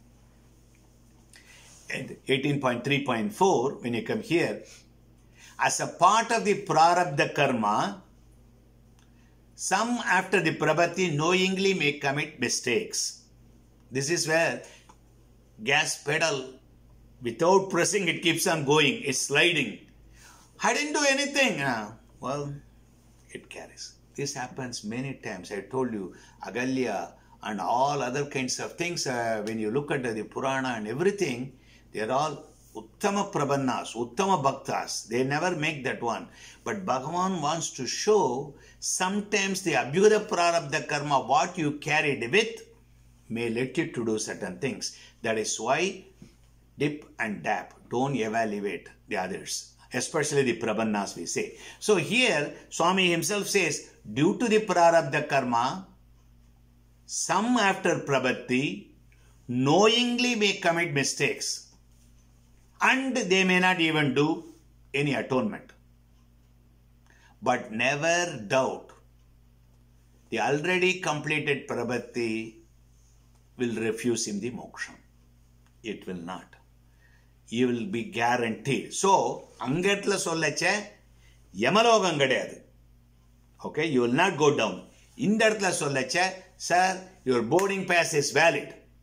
And 18.3.4, when you come here, as a part of the prarabdha karma, some after the prabhati knowingly may commit mistakes. This is where gas pedal, without pressing, it keeps on going, it's sliding. I didn't do anything. Well, it carries. This happens many times. I told you, Agalya and all other kinds of things, when you look at the Purana and everything, they are all Uttama Prabannas, Uttama Bhaktas. They never make that one. But Bhagavan wants to show sometimes the Abhyuda Prarabdha Karma, what you carried with, may let you to do certain things. That is why dip and dab. Don't evaluate the others. Especially the Prabannas we say. So here Swami himself says, due to the Prarabdha Karma, some after Prabhati knowingly may commit mistakes. And they may not even do any atonement. But never doubt, the already completed Prabhati will refuse him the moksha. It will not. He will be guaranteed. So, angatla sollache, yamalogam kadayadu. Okay, you will not go down. Indatla sollache, sir, your boarding pass is valid.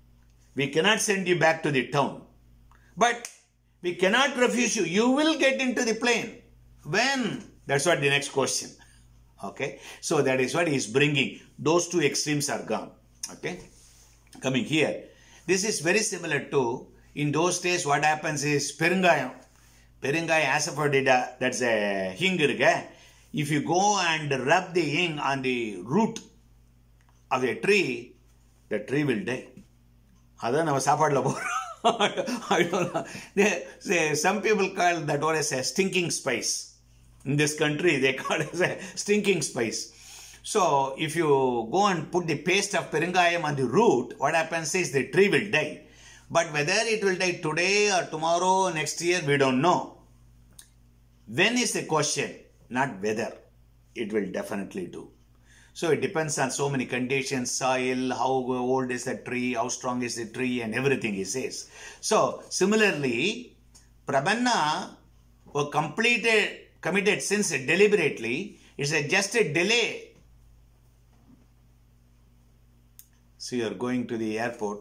We cannot send you back to the town. But we cannot refuse you. You will get into the plane. When? That's what the next question. Okay. So that is what he is bringing. Those two extremes are gone. Okay. Coming here. This is very similar to, in those days what happens is Perungayam. Perungayam asafoetida, that's a hing. If you go and rub the hing on the root of a tree, the tree will die. I don't know. Some people call that one as a stinking spice. In this country, they call it as a stinking spice. So, if you go and put the paste of Perungayam on the root, what happens is the tree will die. But whether it will die today or tomorrow, next year, we don't know. When is the question, not whether. It will definitely do. So it depends on so many conditions, soil, how old is the tree, how strong is the tree, and everything he says. So similarly, Prapanna was committed sins deliberately. It's just a delay. So you are going to the airport.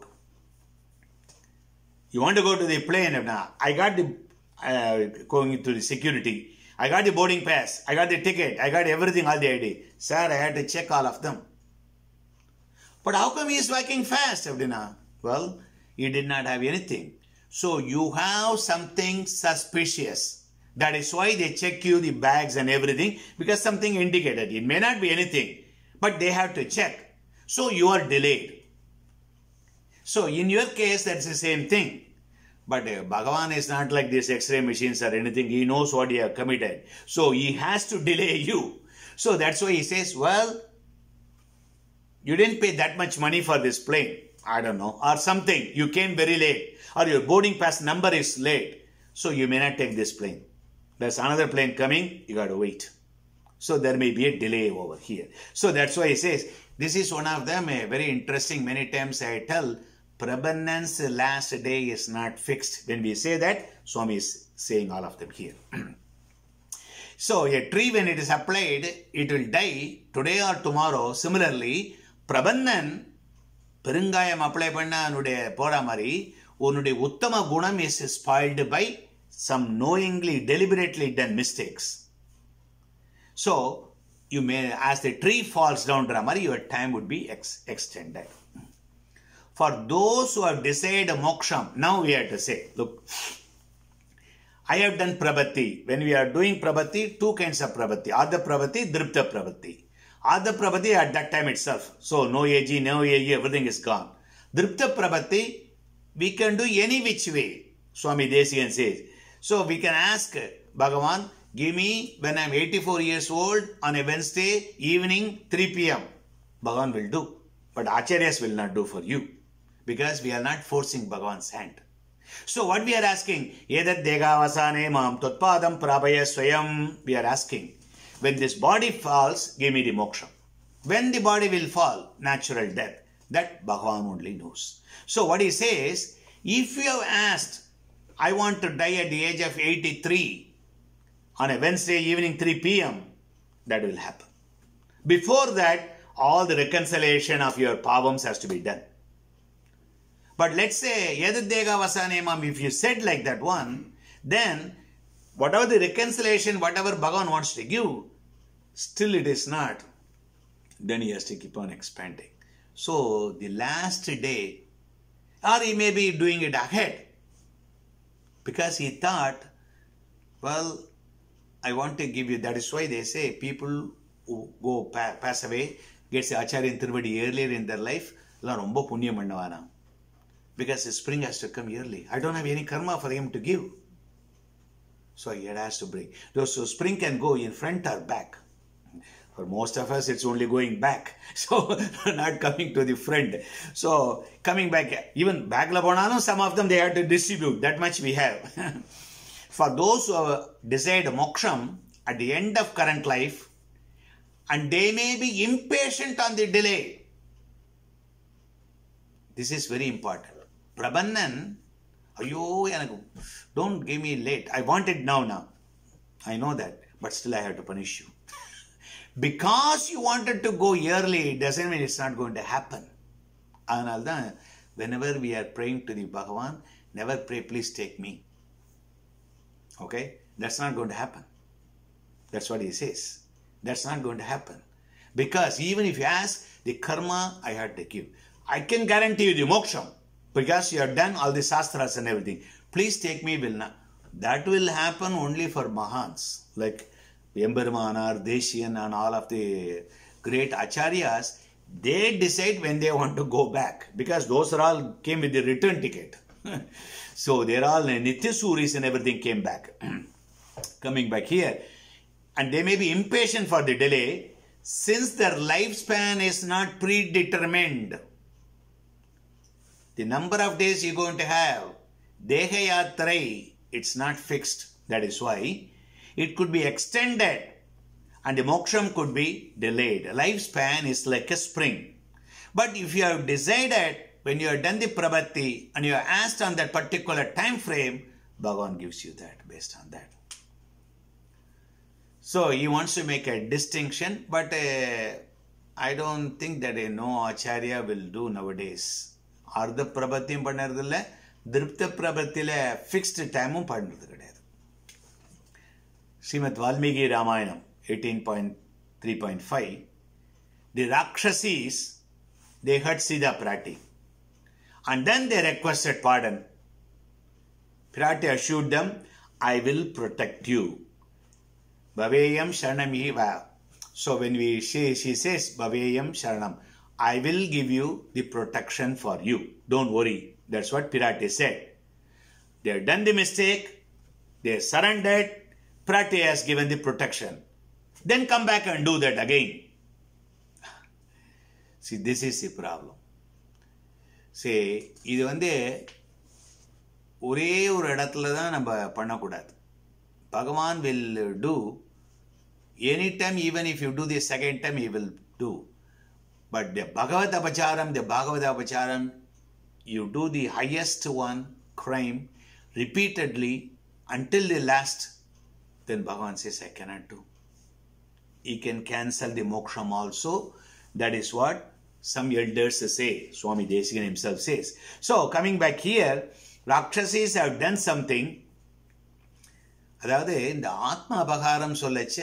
You want to go to the plane. I got the going to the security. I got the boarding pass, I got the ticket, I got everything, all the ID. Sir, I had to check all of them. But how come he is walking fast, Abdina? Well, he did not have anything. So you have something suspicious. That is why they check you the bags and everything, because something indicated. It may not be anything, but they have to check. So you are delayed. So in your case, that's the same thing. But Bhagavan is not like these X-ray machines or anything. He knows what he has committed. So he has to delay you. So that's why he says, well, you didn't pay that much money for this plane. I don't know. Or something. You came very late. Or your boarding pass number is late. So you may not take this plane. There's another plane coming. You got to wait. So there may be a delay over here. So that's why he says, this is one of them. Very interesting. Many times I tell, Prabannan's last day is not fixed. When we say that, Swami is saying all of them here. So, a tree when it is applied, it will die today or tomorrow. Similarly, Prabannan, Perungayam apply panna anude poda mari, unude uttama gunam is spoiled by some knowingly, deliberately done mistakes. So, you may, as the tree falls down, Dramari, your time would be extended. For those who have decided moksham, now we have to say, look, I have done prabhati. When we are doing prabhati, two kinds of prabhati. Adha prabhati, dripta prabhati. Adha prabhati at that time itself. So no age, no age, everything is gone. Dripta prabhati, we can do any which way. Swami Desikan says. So we can ask Bhagavan, give me when I am 84 years old on a Wednesday evening 3 p.m. Bhagavan will do. But Acharyas will not do for you. Because we are not forcing Bhagavan's hand. So what we are asking, Edat Degavasane Mam Totpadam Prabhaya Swayam, we are asking, when this body falls, give me the moksha. When the body will fall, natural death, that Bhagavan only knows. So what he says, if you have asked, I want to die at the age of 83 on a Wednesday evening 3 p.m., that will happen. Before that, all the reconciliation of your pavams has to be done. But let's say, Yadadega Vasanemam, if you said like that one, then whatever the reconciliation, whatever Bhagavan wants to give, still it is not. Then he has to keep on expanding. So the last day, or he may be doing it ahead. Because he thought, well, I want to give you, that is why they say people who go pass away, gets Acharya Tiruvadi earlier in their life, romba punya mannavana. Because the spring has to come yearly. I don't have any karma for him to give. So he has to bring. So spring can go in front or back. For most of us, it's only going back. So not coming to the front. So coming back, even back labonano, some of them they have to distribute. That much we have. For those who have desired moksham at the end of current life, and they may be impatient on the delay. This is very important. Prabannan, don't give me late. I want it now. I know that, but still I have to punish you. Because you wanted to go early, it doesn't mean it's not going to happen. Adanaladhan whenever we are praying to the Bhagavan, never pray, please take me. Okay? That's not going to happen. That's what he says. That's not going to happen. Because even if you ask, the karma I had to give. I can guarantee you the moksha. Because you have done all the shastras and everything. Please take me, will not. That will happen only for Mahans. Like Embermanar, Deshian and all of the great acharyas. They decide when they want to go back. Because those are all came with the return ticket. So they're all Nityasuris and everything came back. Coming back here. And they may be impatient for the delay since their lifespan is not predetermined. The number of days you're going to have, Dehayatrai, it's not fixed. That is why it could be extended and the moksham could be delayed. Lifespan is like a spring. But if you have decided, when you have done the prabhati and you are asked on that particular time frame, Bhagavan gives you that based on that. So he wants to make a distinction, but I don't think that no acharya will do nowadays. Ardha prabhatim pannadilla, dripta prabhatile fixed time pannadhu kediyadu. Srimad Valmiki Ramayanam 18.3.5. The Rakshasis, they heard Sita Pirati. And then they requested pardon. Pirati assured them, I will protect you. Bhaveyam Sharanam Eva. So when she says Bhaveyam Sharanam, I will give you the protection for you. Don't worry. That's what Pirati said. They have done the mistake. They surrendered. Pirati has given the protection. Then come back and do that again. See, this is the problem. See, இது வந்து ஒரே ஒரு இடத்துல தான் நம்ம பண்ணக்கூடாது. Bhagavan will do anytime, even if you do the second time, he will do. But the Bhagavad Apacharam, you do the highest one, crime, repeatedly, until the last, then Bhagavan says, I cannot do. He can cancel the moksham also. That is what some elders say. Swami Desikan himself says. So, coming back here, Rakshasis have done something. அதாவது இந்த ஆத்ம அபகாரம் சொல்லச்ச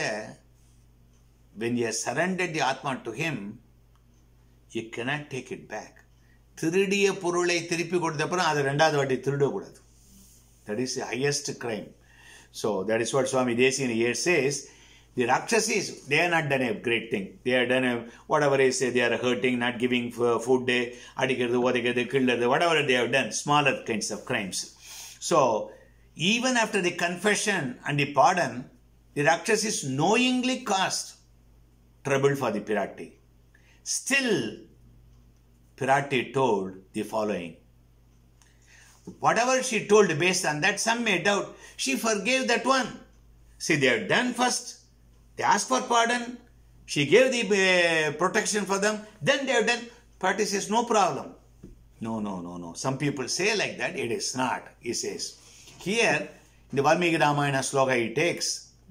when you surrendered the atma to him, you cannot take it back. திருடிய பொருளை திருப்பி கொடுத்த அப்புறம் அதை ரெண்டாவது வாட்டி திருடக்கூடாது. That is the highest crime. So that is what Swami Desikan here says. The Rakshasis, they have not done a great thing. They have done whatever they say, they are hurting, not giving food, அடிக்கிறது, உதைக்கிறது, கிள்ளுறது, whatever they have done, smaller kinds of crimes. So even after the confession and the pardon, the Rakshasis knowingly caused trouble for the Pirati. Still, Pirati told the following. Whatever she told based on that, some may doubt. She forgave that one. See, they have done first. They asked for pardon. She gave the protection for them. Then they have done. Pirati says, no problem. No. Some people say like that. It is not. He says. Here, in the Valmiki Ramayana sloka he takes,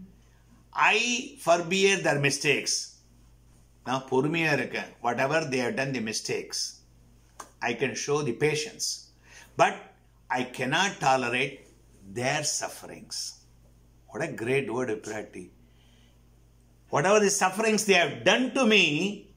I forbear their mistakes. Now, பொறுமையா இருக்க, whatever they have done the mistakes, I can show the patience. But I cannot tolerate their sufferings. What a great word, Pirati. Whatever the sufferings they have done to me,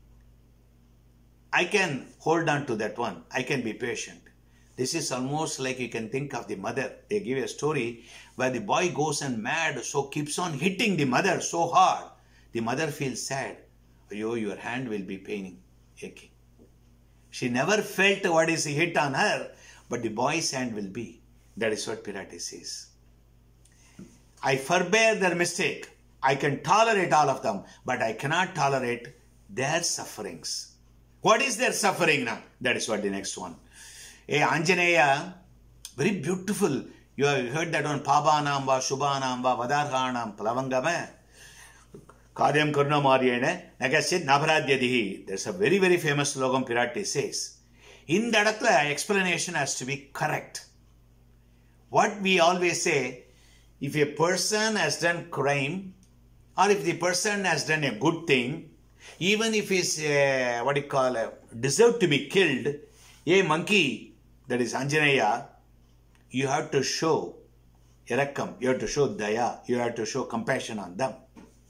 I can hold on to that one. I can be patient. This is almost like you can think of the mother. They give a story where the boy goes and mad, so keeps on hitting the mother so hard. The mother feels sad. Oh, your hand will be paining, aching. She never felt what is hit on her, but the boy's hand will be. That is what Pirati says. I forbear their mistake. I can tolerate all of them, but I cannot tolerate their sufferings. What is their suffering now? That is what the next one. Anjaneya, very beautiful. You have heard that one. Pabanam va Shubhanam va Vadarhanam Plavangama. Karyam Karna Maryene. Nagasit Nabharadyadihi. There's a very, very famous slogan Pirati says. In that explanation has to be correct. What we always say, if a person has done crime, or if the person has done a good thing, even if he's deserved to be killed, monkey, that is Anjaneya, you have to show Irakam, you have to show Daya, you have to show compassion on them.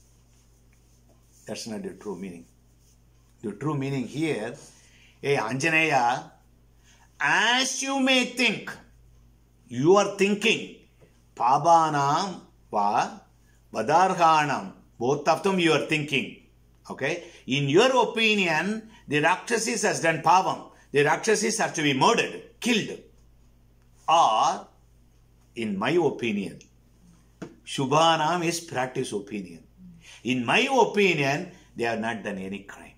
That's not the true meaning. The true meaning here, hey Anjaneya, as you may think, you are thinking, Pabanam va Vadarhanam, both of them you are thinking. Okay? In your opinion, the Rakshasas has done Pavam. The Rakshasas have to be murdered, killed. Or, in my opinion, Shubhanam is practice opinion. In my opinion, they have not done any crime.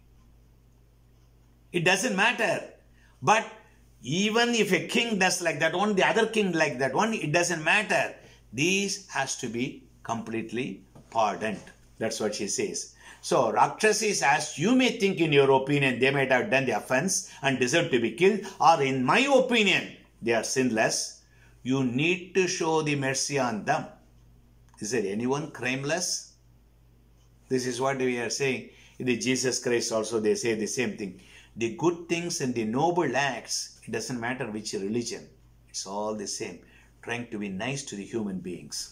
It doesn't matter. But even if a king does like that one, the other king like that one, it doesn't matter. These has to be completely pardoned. That's what she says. So, Rakshasas, as you may think in your opinion, they might have done the offense and deserve to be killed, or in my opinion, they are sinless. You need to show the mercy on them. Is there anyone crimeless? This is what we are saying. In the Jesus Christ also they say the same thing. The good things and the noble acts, it doesn't matter which religion. It's all the same. Trying to be nice to the human beings.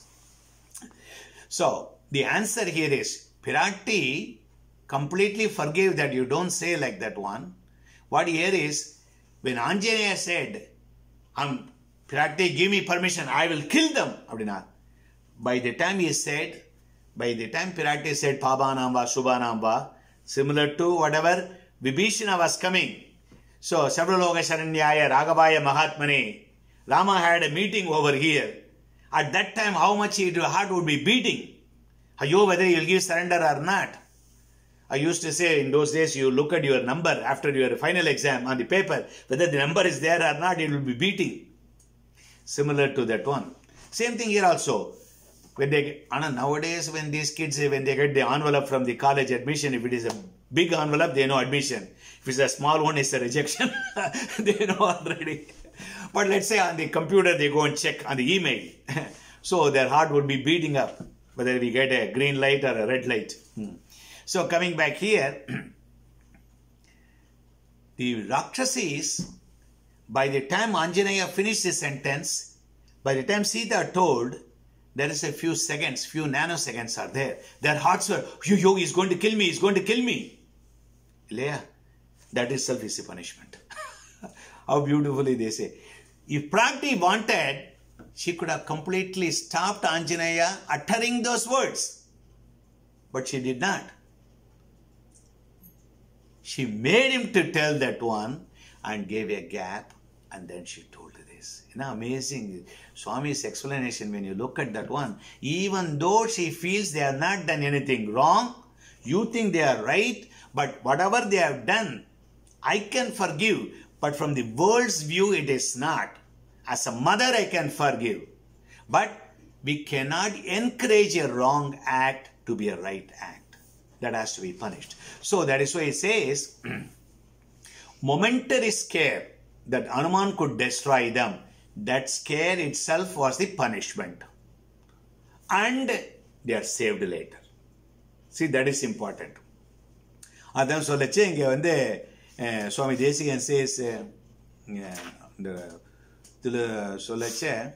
So, the answer here is, Pirati completely forgave that. You don't say like that one. What here is, when Anjaneya said, Pirati, give me permission, I will kill them. By the time Pirati said Pabanamba, Subhanamba, similar to whatever Vibhishana was coming. So, Savraloka Sharanyaya, Raghavaya Mahatmane, Rama had a meeting over here. At that time, how much your heart would be beating. Whether you'll give surrender or not. I used to say in those days, you look at your number after your final exam on the paper, whether the number is there or not, it will be beating. Similar to that one. Same thing here also. Nowadays, when these kids, when they get the envelope from the college admission, if it is a big envelope, they know admission. If it's a small one, it's a rejection. They know already. But let's say on the computer, they go and check on the email. So their heart would be beating up, whether we get a green light or a red light. So coming back here, the Rakshasas, by the time Anjaneya finished his sentence, by the time Sita told, there is a few seconds, few nanoseconds are there. Their hearts were, yo, he's going to kill me, he's going to kill me. Leah, that itself is a punishment. How beautifully they say. If Prakti wanted, she could have completely stopped Anjaneya uttering those words. But she did not. She made him to tell that one and gave a gap, and then she told this. Amazing. Swami's explanation, when you look at that one, even though she feels they have not done anything wrong, you think they are right, but whatever they have done, I can forgive. But from the world's view, it is not. As a mother, I can forgive. But we cannot encourage a wrong act to be a right act. That has to be punished. So that is why it says, momentary scare that Hanuman could destroy them, that scare itself was the punishment. And they are saved later. See, that is important. Adam sollache inge vande Swami Desikan says sollache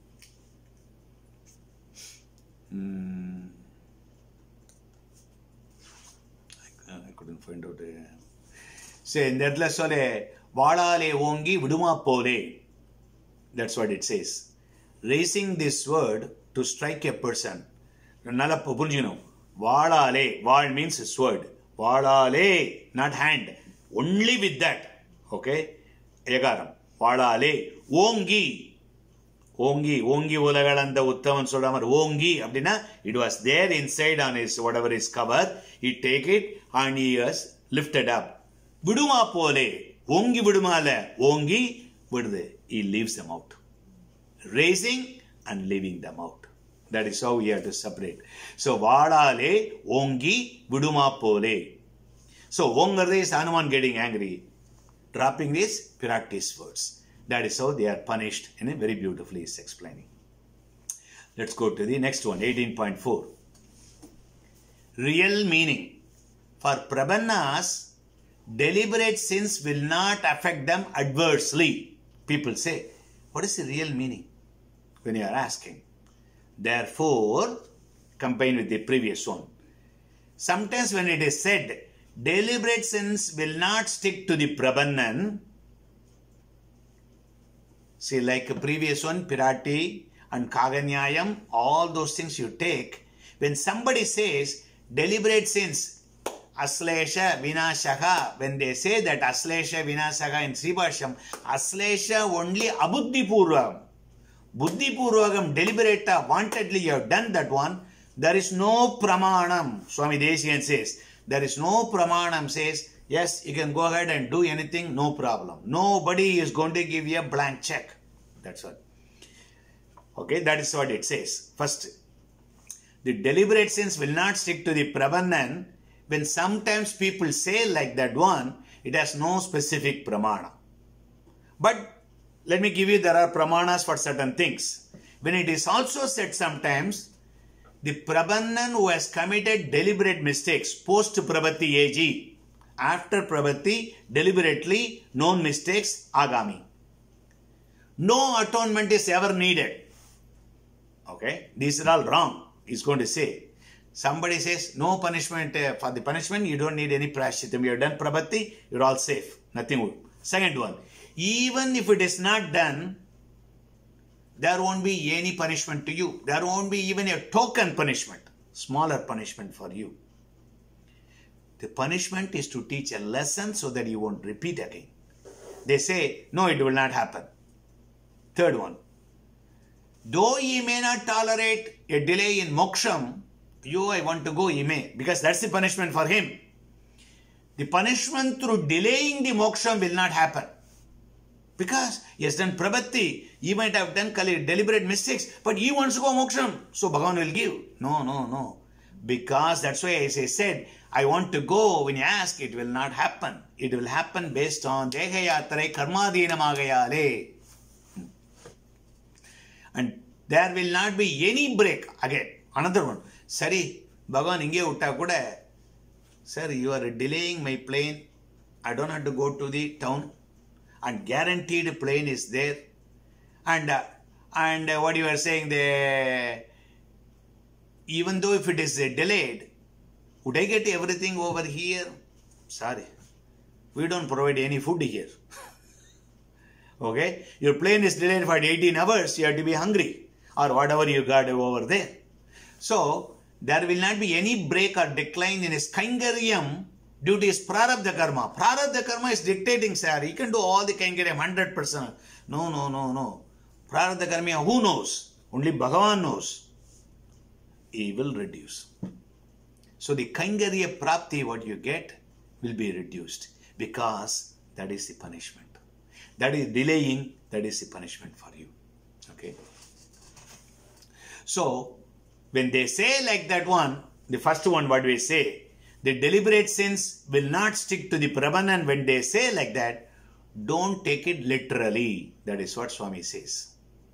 I couldn't find out. Say in that solle Valale ongi viduma pole. That's what it says. Raising this word to strike a person. Nala pupunjino. Valale. Val means sword. Valale, not hand. Only with that. Okay? Yagaram. Valale. Ongi. Ongi. Ongi ulagalanda uttaman solamar. Ongi. Abdina. It was there inside on his whatever is covered. He take it and he has lifted up. Viduma pole. Ongi vidumala. Ongi vidude. He leaves them out. Raising and leaving them out. That is how we have to separate. So, Vadale, Ongi, Viduma Pole. So, Ongarde is Hanuman getting angry. Dropping these practice words. That is how they are punished, and very beautifully is explaining. Let's go to the next one, 18.4. Real meaning. For Prabannas, deliberate sins will not affect them adversely. people say, what is the real meaning when you are asking? Therefore, combine with the previous one. Sometimes when it is said, deliberate sins will not stick to the Prabandhan. See, like a previous one, Pirati and Kaganyayam, all those things you take. When somebody says deliberate sins, Aslesha Vinashaha, when they say that Aslesha Vinashaha in Sribhashyam, Aslesha only Abuddhi Purvagam. Buddhi Purvagam, deliberate, wantedly you have done that one. There is no pramanam, Swami Desikan says. There is no pramanam says, yes, you can go ahead and do anything, no problem. Nobody is going to give you a blank check. That's all. Okay, that is what it says. First, the deliberate sins will not stick to the Prabandhan. When sometimes people say like that one, it has no specific pramana. But let me give you, there are pramanas for certain things. When it is also said sometimes, the Prabandhan who has committed deliberate mistakes, post Prabhati AG, after Prabhati, deliberately known mistakes, Agami. No atonement is ever needed. Okay, these are all wrong, he's going to say. Somebody says, no punishment, for the punishment, you don't need any prashchitam. You have done Prabhati, you're all safe. Nothing would. Second one, even if it is not done, there won't be any punishment to you. There won't be even a token punishment, smaller punishment for you. The punishment is to teach a lesson so that you won't repeat again. They say, no, it will not happen. Third one, though ye may not tolerate a delay in moksham, I want to go, he may, because that's the punishment for him. The punishment through delaying the moksham will not happen. Because he has done Prabhati, he might have done deliberate mistakes, but he wants to go moksham, so Bhagavan will give. No. Because that's why I said, I want to go, when you ask, it will not happen. It will happen based on Dehayatare Karmadhinamagayale. And there will not be any break. Again, another one. Sari, Bhagavan inge utta kuda, sir, you are delaying my plane. I don't have to go to the town. And guaranteed plane is there. And what you are saying, even though if it is delayed, would I get everything over here? Sorry, we don't provide any food here. Okay, your plane is delayed for 18 hours, you have to be hungry or whatever you got over there. So, there will not be any break or decline in his Kaingaryam due to his Prarabdha Karma. Prarabdha Karma is dictating, sir. He can do all the Kaingaryam 100%. No. Prarabdha Karma, who knows? Only Bhagavan knows. He will reduce. So, the Kaingarya Prapti, what you get, will be reduced because that is the punishment. That is delaying, that is the punishment for you. Okay. So, when they say like that one, the first one, what we say, the deliberate sins will not stick to the Prabandhan. When they say like that, don't take it literally. That is what Swami says.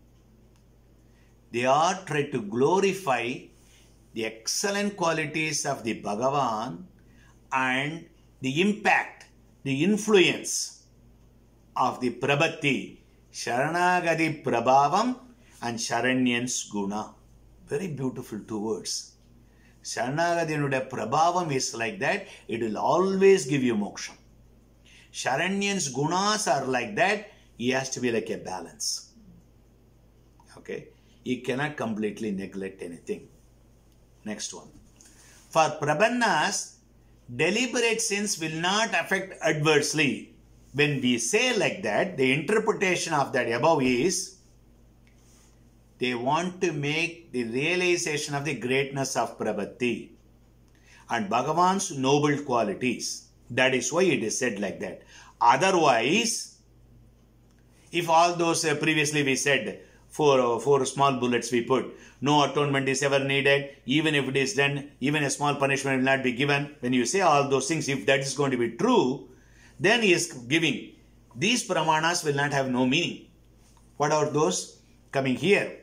They are trying to glorify the excellent qualities of the Bhagavan and the impact, the influence of the Prabhati, Sharanagati Prabhavam and Sharanyan's Guna. Very beautiful two words. Sharanagatinude Prabhavam is like that, it will always give you moksha. Sharanyan's Gunas are like that, he has to be like a balance. Okay, he cannot completely neglect anything. Next one. For Prabandhas, deliberate sins will not affect adversely. When we say like that, the interpretation of that above is, they want to make the realization of the greatness of Prabhati and Bhagavan's noble qualities. That is why it is said like that. Otherwise, if all those previously we said, four small bullets we put, no atonement is ever needed, even if it is done, even a small punishment will not be given. When you say all those things, if that is going to be true, then he is giving. These pramanas will not have no meaning. What are those? Coming here.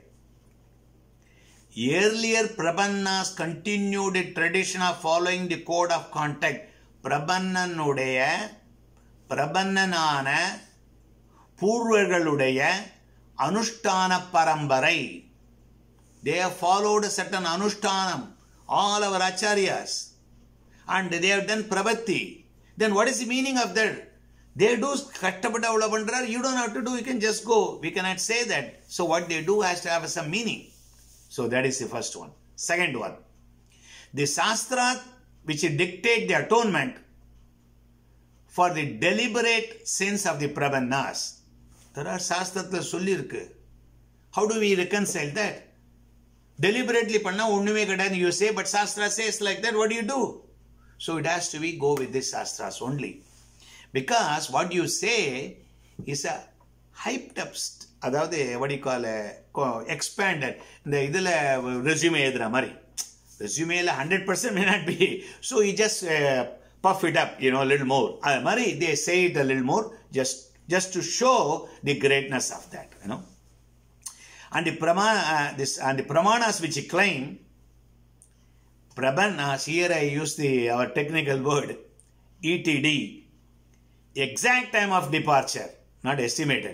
Earlier Prabandhas continued a tradition of following the code of conduct. Prabandhanana பூர்வர்களுடைய அனுஷ்டான பரம்பரை. They have followed a certain anushtanam, all our acharyas, and they have done prabhati. Then what is the meaning of that? They do kattabada ulavandrar, you don't have to do, you can just go. We cannot say that. So what they do has to have some meaning. So that is the first one. Second one, the Shastra which dictate the atonement for the deliberate sins of the Prabhannas. There are Shastrathla sollirukku. How do we reconcile that? Deliberately panna onnume kedana you say, but Shastra says like that, what do you do? So it has to be go with the Shastras only. Because what you say is a hyped up, அதாவது what do you call expanded. இந்த இதில் resume எழுதுற மாதிரி. Resume 100% may not be. So you just puff it up, a little more. அது மாதிரி they say it a little more just to show the greatness of that, And the pramanas which claim, Prabhanas, here I use our technical word, ETD, exact time of departure, not estimated.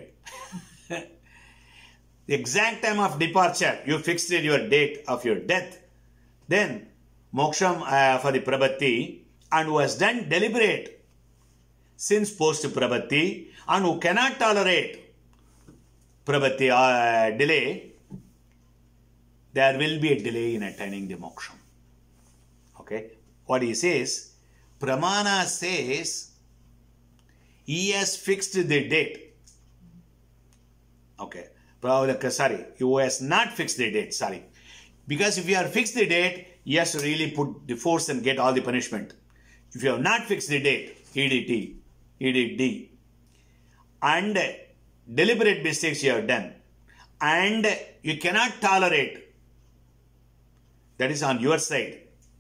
The exact time of departure, you fixed your date of your death. Then, moksham for the prabhati, and who has done deliberate since post prabhati, and who cannot tolerate prabhati delay, there will be a delay in attaining the moksham. Okay, what he says, Pramana says he has fixed the date. Okay, sorry, he has not fixed the date, sorry. Because if you have fixed the date, he has to really put the force and get all the punishment. If you have not fixed the date, he did D. And deliberate mistakes you have done. And you cannot tolerate. That is on your side.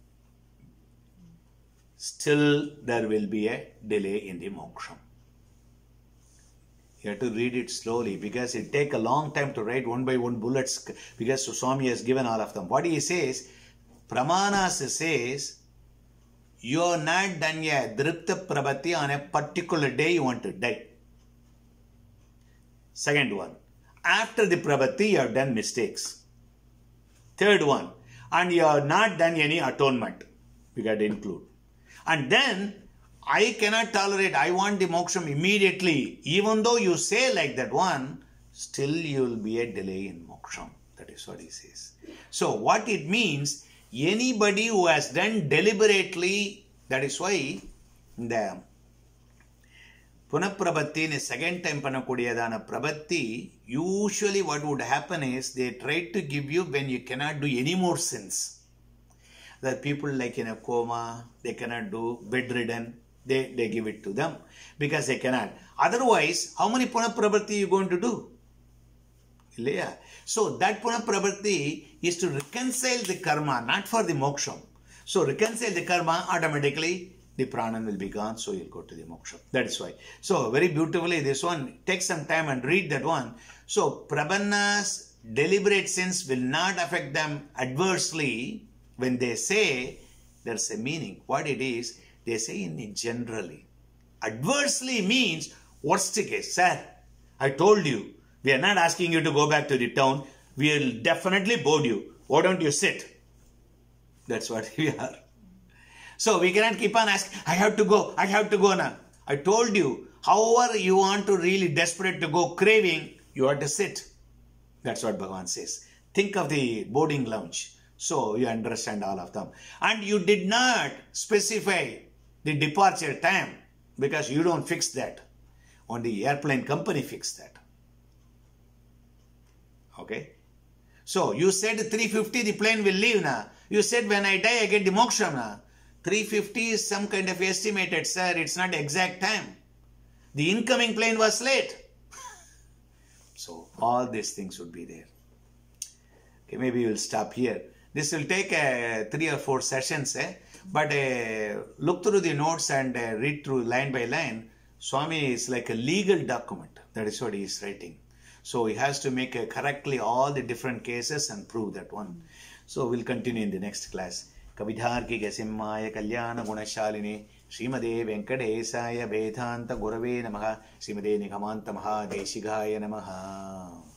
Still there will be a delay in the moksham. You have to read it slowly because it takes a long time to write one by one bullets because Swami has given all of them. What he says, Pramanas says, you are not done a dripta prabhati on a particular day you want to die. Second one, after the prabhati you have done mistakes. Third one, and you have not done any atonement. We got to include. And then, I cannot tolerate, I want the moksham immediately. Even though you say like that one, still you will be a delay in moksham. That is what he says. So what it means, anybody who has done deliberately, that is why the Punaprabhati in a second time panakudiyadana prabhati, usually what would happen is they try to give you when you cannot do any more sins. That people like in a coma, they cannot do, bedridden, they give it to them because they cannot. Otherwise, how many Punaprabhati are you going to do? So that Punaprabhati is to reconcile the karma, not for the moksham. So reconcile the karma, automatically the pranan will be gone, so you'll go to the moksha. That is why. So very beautifully this one, take some time and read that one. So Prabhanna's deliberate sins will not affect them adversely. When they say, there's a meaning. What it is, they say in generally. Adversely means, worst case. Sir, I told you, we are not asking you to go back to the town. We will definitely board you. Why don't you sit? That's what we are. So we cannot keep on asking, I have to go now. I told you, however you want to really desperate to go craving, you have to sit. That's what Bhagavan says. Think of the boarding lounge. So you understand all of them. And you did not specify the departure time because you don't fix that. Only airplane company fixed that. Okay. So you said 3:50 the plane will leave now. You said when I die I get the moksha now. 3:50 is some kind of estimated, sir. It's not exact time. The incoming plane was late. So all these things would be there. Okay, maybe we'll stop here. This will take 3 or 4 sessions, but look through the notes and read through line by line. Swami is like a legal document. That is what he is writing. So he has to make correctly all the different cases and prove that one. So we'll continue in the next class. Kavidharki Gasimaya Kalyana Gunashalini श्रीमदे वेङ्कटेशाय वेदान्त गुरवे नमः. श्रीमदे निगमान्त महादेशिकाय नमः.